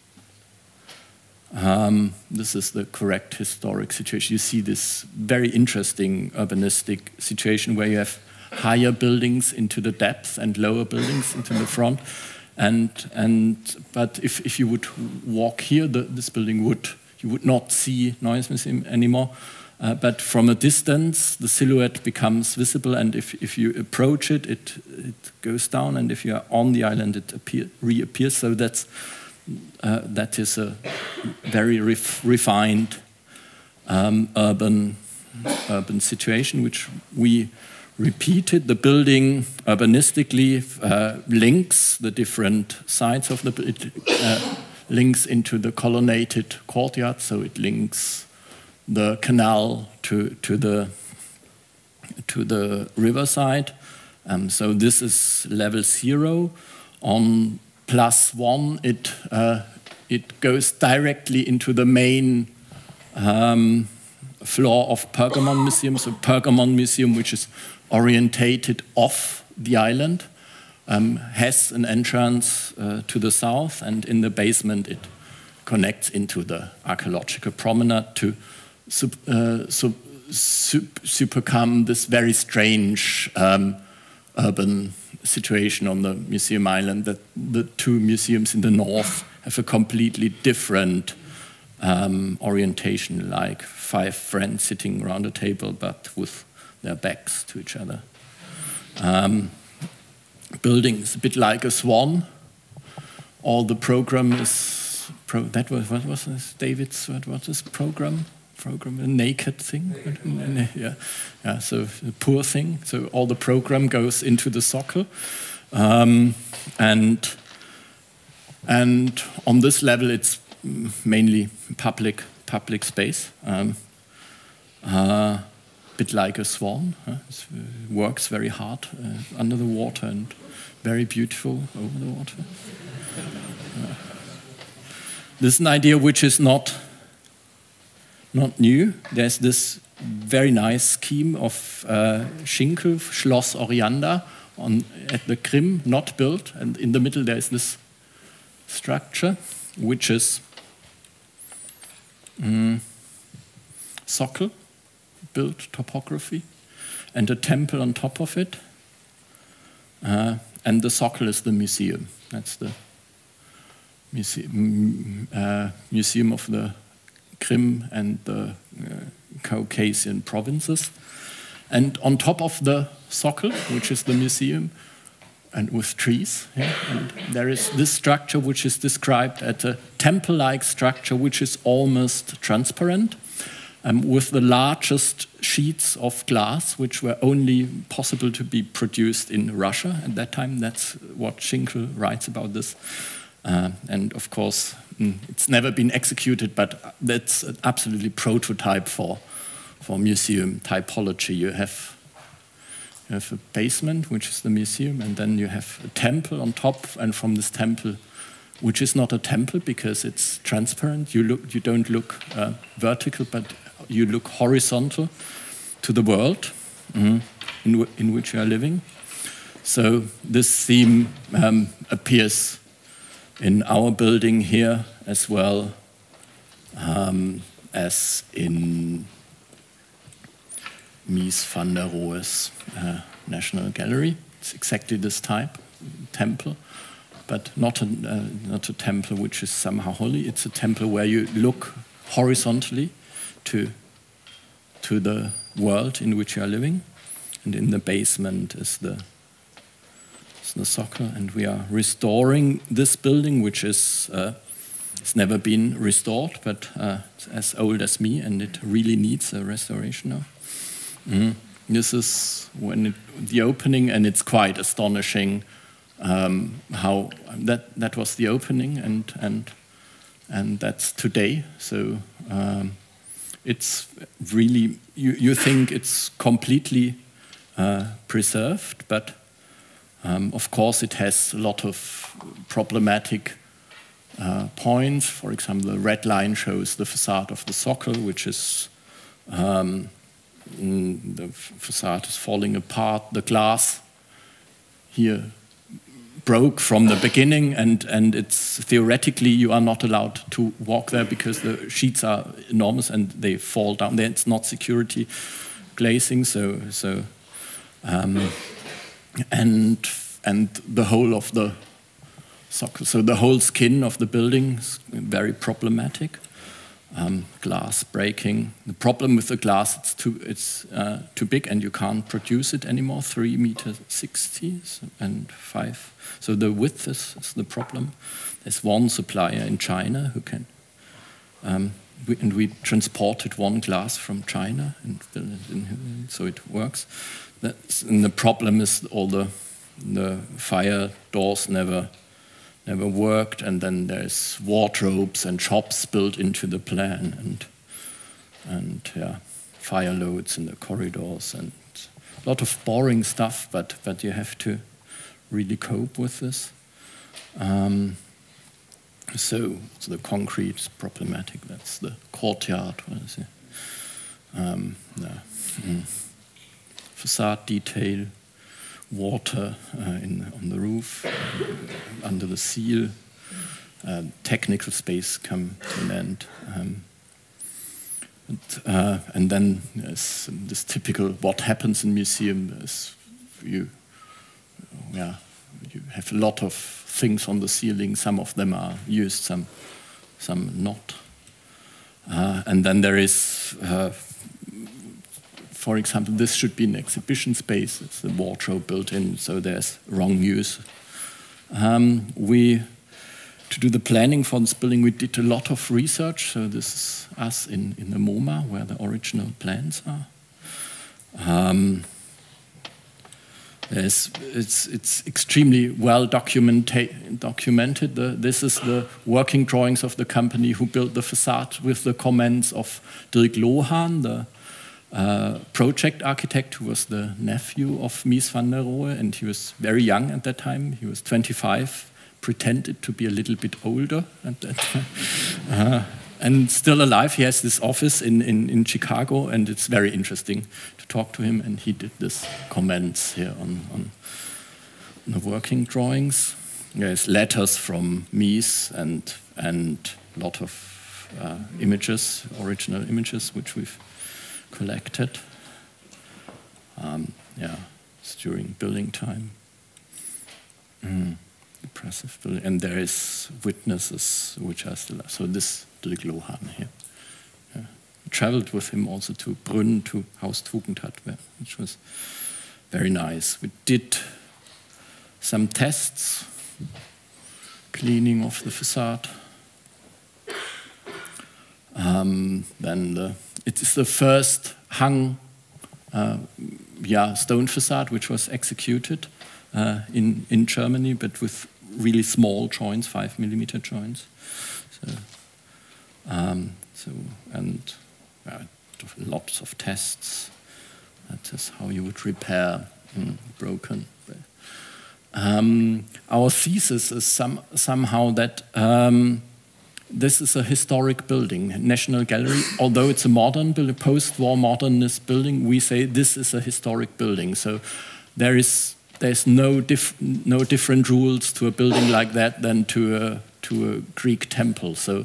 Um, this is the correct historic situation. You see this very interesting urbanistic situation where you have higher buildings into the depth and lower buildings into the front. And, and, but if, if you would walk here, the, this building would, you would not see Neues Museum anymore. Uh, but from a distance, the silhouette becomes visible, and if, if you approach it, it, it goes down, and if you are on the island, it appear, reappears. So that's Uh, that is a very ref refined um, urban, urban situation, which we repeated. The building urbanistically uh, links the different sides of the it uh, links into the colonnaded courtyard, so it links the canal to to the to the riverside. Um, so this is level zero. On plus one, it, uh, it goes directly into the main um, floor of Pergamon Museum. So Pergamon Museum, which is orientated off the island, um, has an entrance uh, to the south, and in the basement it connects into the archaeological promenade to sub, uh, sub, sub, supercome this very strange um, urban situation on the Museum Island, that the two museums in the north have a completely different um, orientation, like five friends sitting around a table but with their backs to each other. Um, building is a bit like a swan. All the program is, pro that was, what was this, David's, what was this program? Program, a naked thing, yeah, yeah. So a poor thing. So all the program goes into the soccer, um, and and on this level, it's mainly public public space. Um, uh, bit like a swan. Huh? It works very hard uh, under the water and very beautiful over the water. Uh, this is an idea which is not. Not new. There's this very nice scheme of uh, Schinkel, Schloss Orianda, on, at the Krim, not built. And in the middle there is this structure, which is um, Sockel, built topography, and a temple on top of it. Uh, and the Sockel is the museum. That's the muse uh, museum of the Krim and the uh, Caucasian provinces. And on top of the Sokol, which is the museum, and with trees, yeah, and there is this structure which is described as a temple-like structure which is almost transparent, um, with the largest sheets of glass which were only possible to be produced in Russia at that time. That's what Schinkel writes about this. Uh, and of course, mm, it's never been executed, but that's an absolutely prototype for, for museum typology. You have You have a basement, which is the museum, and then you have a temple on top, and from this temple, which is not a temple because it's transparent, you, look, you don't look uh, vertical, but you look horizontal to the world mm, in, in which you are living. So this theme um, appears in our building here as well um, as in Mies van der Rohe's uh, National Gallery. It's exactly this type, temple, but not a, uh, not a temple which is somehow holy. It's a temple where you look horizontally to, to the world in which you are living. And in the basement is the, is the Sokol. And we are restoring this building, which is uh, it's never been restored, but uh, it's as old as me, and it really needs a restoration now. Mm. This is when it, the opening, and it's quite astonishing um, how that that was the opening, and and and that's today. So um, it's really you you think it's completely uh, preserved, but um, of course it has a lot of problematic uh, points. For example, the red line shows the facade of the Sokol, which is um, the facade is falling apart. The glass here broke from the beginning, and, and it's theoretically you are not allowed to walk there because the sheets are enormous and they fall down. It's not security glazing, so so um, and and the whole of the Sokol, so the whole skin of the building is very problematic. Um, glass breaking. The problem with the glass, it's too it's uh, too big, and you can't produce it anymore. Three meters sixty and five. So the width is, is the problem. There's one supplier in China who can, um, we, and we transported one glass from China, and so it works. That's, and the problem is all the the fire doors never. never worked, and then there's wardrobes and shops built into the plan, and and yeah, fire loads in the corridors, and a lot of boring stuff, but but you have to really cope with this. Um, so, so the concrete is problematic. That's the courtyard. What is it? Um, yeah. mm. Facade detail. Water uh, in, on the roof, uh, under the seal, uh, technical space come to an end. Um, and, uh, and then there's this typical what happens in museum is you, yeah, you have a lot of things on the ceiling. Some of them are used, some, some not. Uh, and then there is uh, for example, this should be an exhibition space. It's a wardrobe built in, so there's wrong use. Um, we, to do the planning for this building, we did a lot of research. So this is us in, in the MoMA, where the original plans are. Um, it's, it's extremely well documenta documented. The, this is the working drawings of the company who built the facade with the comments of Dirk Lohan, the Uh, project architect, who was the nephew of Mies van der Rohe, and he was very young at that time. He was twenty-five, pretended to be a little bit older at that time, uh, and still alive. He has this office in, in, in Chicago, and it's very interesting to talk to him, and he did this comments here on, on, on the working drawings. There's letters from Mies and, and a lot of uh, images, original images, which we've collected. Um, yeah, it's during building time. Mm, impressive building. And there is witnesses which are still, so this Dirk Lohan here, traveled with him also to Brünn, to Haus Tugendhat, which was very nice. We did some tests, cleaning of the facade. Um, then the, it is the first hung uh, yeah, stone facade which was executed uh, in, in Germany, but with really small joints, five millimeter joints. So, um, so and uh, lots of tests. That is how you would repair mm, broken. Um, our thesis is some, somehow that um, this is a historic building, National Gallery. Although it's a modern building, post-war modernist building, we say this is a historic building. So there is there's no diff no different rules to a building like that than to a to a Greek temple. So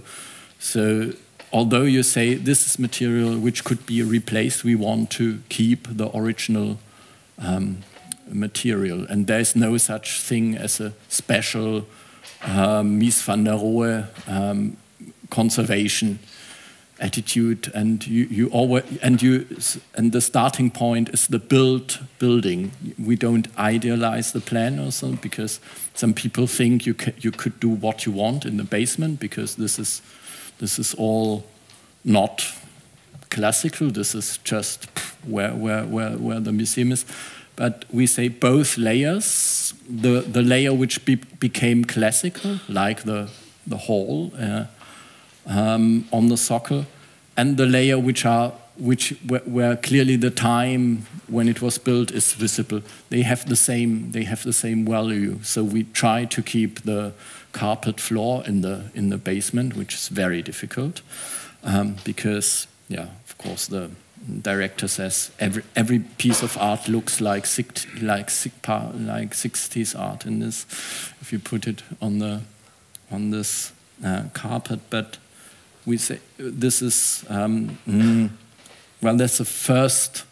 so although you say this is material which could be replaced, we want to keep the original um, material, and there's no such thing as a special um, Mies van der Rohe um, conservation attitude. And you, you always and you and the starting point is the built building. We don't idealize the plan also, because some people think you ca you could do what you want in the basement, because this is this is all not classical. This is just where where where where the museum is. But we say both layers, the, the layer which be, became classical, like the, the hall uh, um, on the soccle, and the layer which are, which, where, where clearly the time when it was built is visible. They have the same, they have the same value. So we try to keep the carpet floor in the, in the basement, which is very difficult, um, because, yeah, of course, the director says every every piece of art looks like like like sixties art in this, if you put it on the on this uh, carpet. But we say this is um, mm, well, that's the first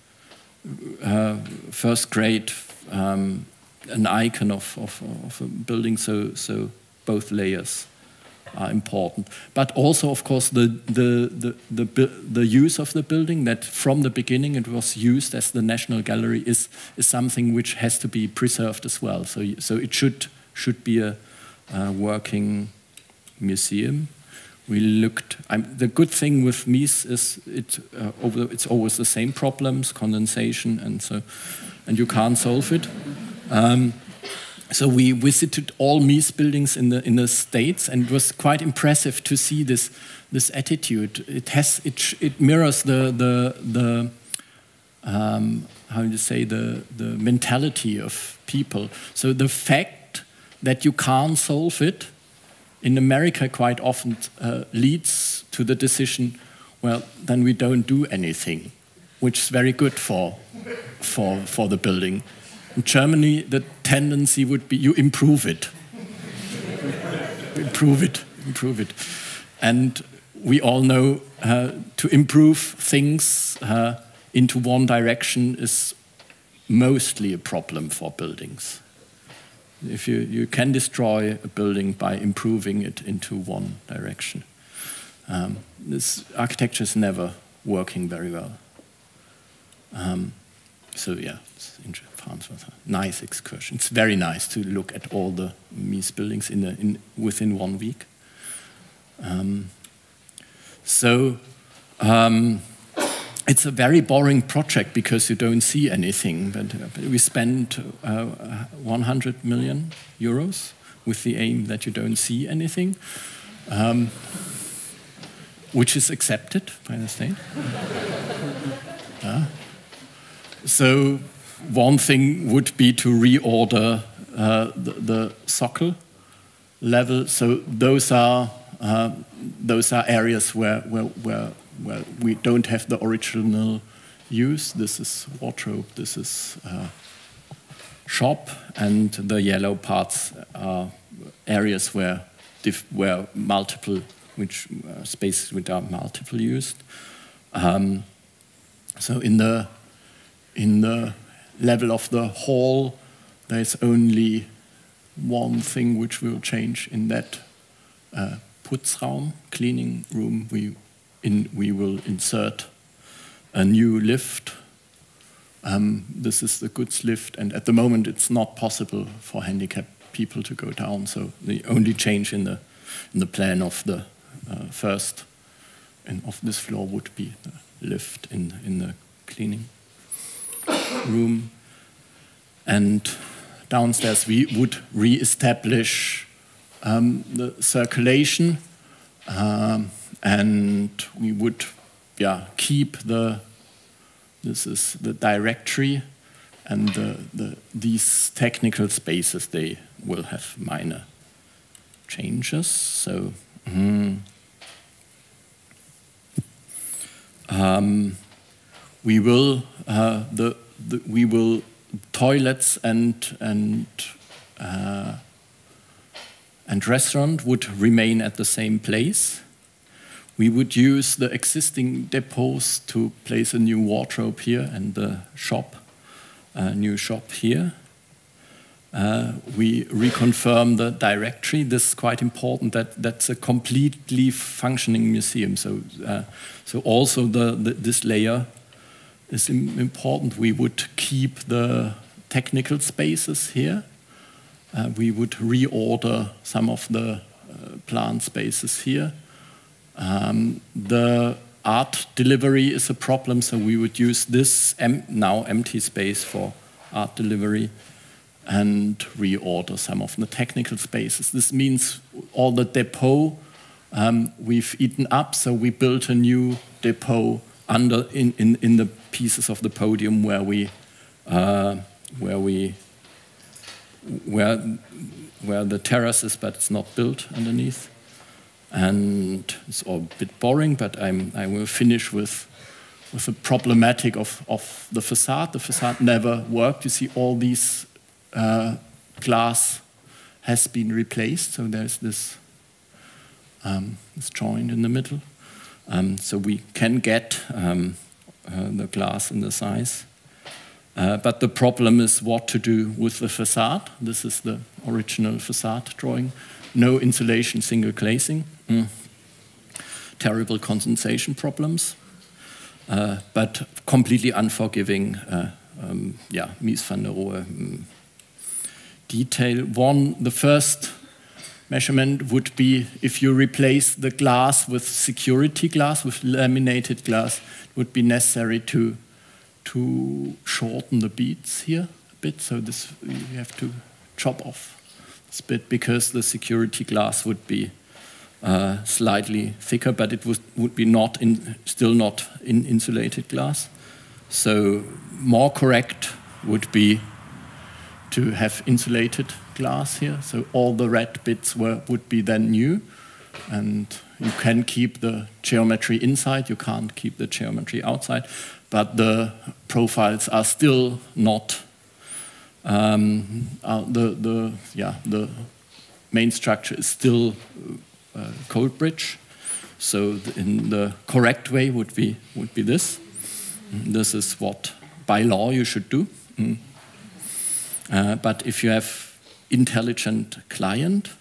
uh, first grade um, an icon of, of of a building. So so both layers are important, but also, of course, the, the the the the use of the building, that from the beginning it was used as the National Gallery, is is something which has to be preserved as well. So so it should should be a, a working museum. We looked. I'm, the good thing with Mies is it uh, over, it's always the same problems, condensation, and so and you can't solve it. Um, So we visited all Mies buildings in the in the States, and it was quite impressive to see this this attitude. It has it it mirrors the the the um, how do you say the the mentality of people. So the fact that you can't solve it in America quite often uh, leads to the decision, well, then we don't do anything, which is very good for for for the building. In Germany, the tendency would be you improve it. improve it, improve it. And we all know uh, to improve things uh, into one direction is mostly a problem for buildings. If you, you can destroy a building by improving it into one direction. Um, this architecture is never working very well. Um, so yeah, it's interesting. Was a nice excursion. It's very nice to look at all the Mies buildings in, the, in within one week. Um, so um, it's a very boring project because you don't see anything. But, uh, but we spent uh, one hundred million euros with the aim that you don't see anything, um, which is accepted by the state. uh, so. One thing would be to reorder uh, the, the soccle level. So those are uh, those are areas where, where where where we don't have the original use. This is wardrobe. This is uh, shop, and the yellow parts are areas where diff where multiple which uh, spaces which are multiple used. Um, so in the in the level of the hall, there's only one thing which will change in that uh, Putzraum, cleaning room. We in, we will insert a new lift. Um, this is the goods lift, and at the moment it's not possible for handicapped people to go down. So the only change in the in the plan of the uh, first and of this floor would be the lift in in the cleaning room. And downstairs we would re-establish um, the circulation, um, and we would, yeah, keep the. This is the directory, and the, the, these technical spaces, they will have minor changes. So mm, um, we will uh, the, the we will toilets and and uh, and restaurant would remain at the same place. We would use the existing depots to place a new wardrobe here and the shop, a new shop here. Uh, we reconfirm the directory. This is quite important. That that's a completely functioning museum. So, uh, so also the, the this layer is important. We would keep the technical spaces here. Uh, we would reorder some of the uh, plant spaces here. Um, the art delivery is a problem, so we would use this em now empty space for art delivery and reorder some of the technical spaces. This means all the depot um, we've eaten up, so we built a new depot under in, in, in the pieces of the podium where we uh, where we where where the terrace is, but it's not built underneath. And it's all a bit boring, but I'm, I will finish with, with the problematic of, of the facade. The facade never worked. You see all these uh, glass has been replaced, so there's this, um, this joint in the middle. Um, so we can get um, uh, the glass in the size. Uh, but the problem is what to do with the facade. This is the original facade drawing. No insulation, single glazing. Mm. Terrible condensation problems, uh, but completely unforgiving. Uh, um, yeah, Mies van der Rohe um, detail. One, the first measurement would be if you replace the glass with security glass, with laminated glass, it would be necessary to to shorten the beads here a bit. So this you have to chop off this bit because the security glass would be uh, slightly thicker, but it was, would be not in, still not in insulated glass. So more correct would be to have insulated glass here. So all the red bits were, would be then new, and you can keep the geometry inside, you can't keep the geometry outside, but the profiles are still not um, uh, the the yeah the main structure is still uh, cold bridge. So in the correct way would be would be this. This is what by law you should do. Mm. Uh, but if you have intelligent client,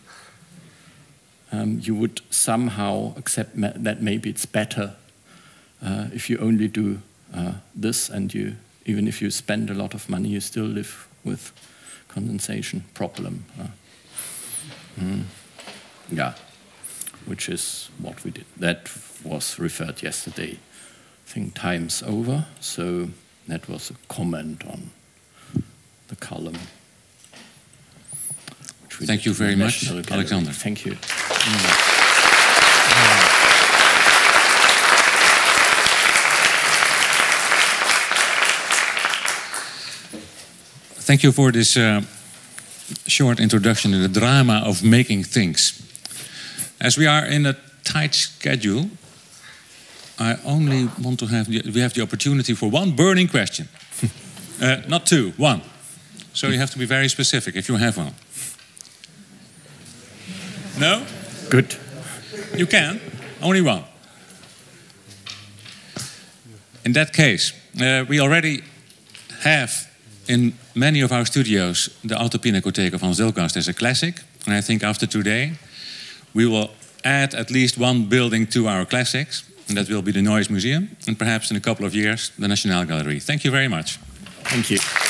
um, you would somehow accept ma that maybe it's better uh, if you only do uh, this, and you even if you spend a lot of money, you still live with condensation problem. Uh, mm, yeah, which is what we did. That was referred yesterday. I think time's over, so that was a comment on the column. Thank you very much, Alexander. Thank you. Mm. Thank you for this uh, short introduction to the drama of making things. As we are in a tight schedule, I only want to have the, we have the opportunity for one burning question. uh, not two, one. So you have to be very specific if you have one. No? Good. You can, only one. In that case, uh, we already have in many of our studios the Alto Pinacotheek of Hans Delcast as a classic. And I think after today, we will add at least one building to our classics. And that will be the Noise Museum, and perhaps in a couple of years, the Nationalgalerie. Thank you very much. Thank you.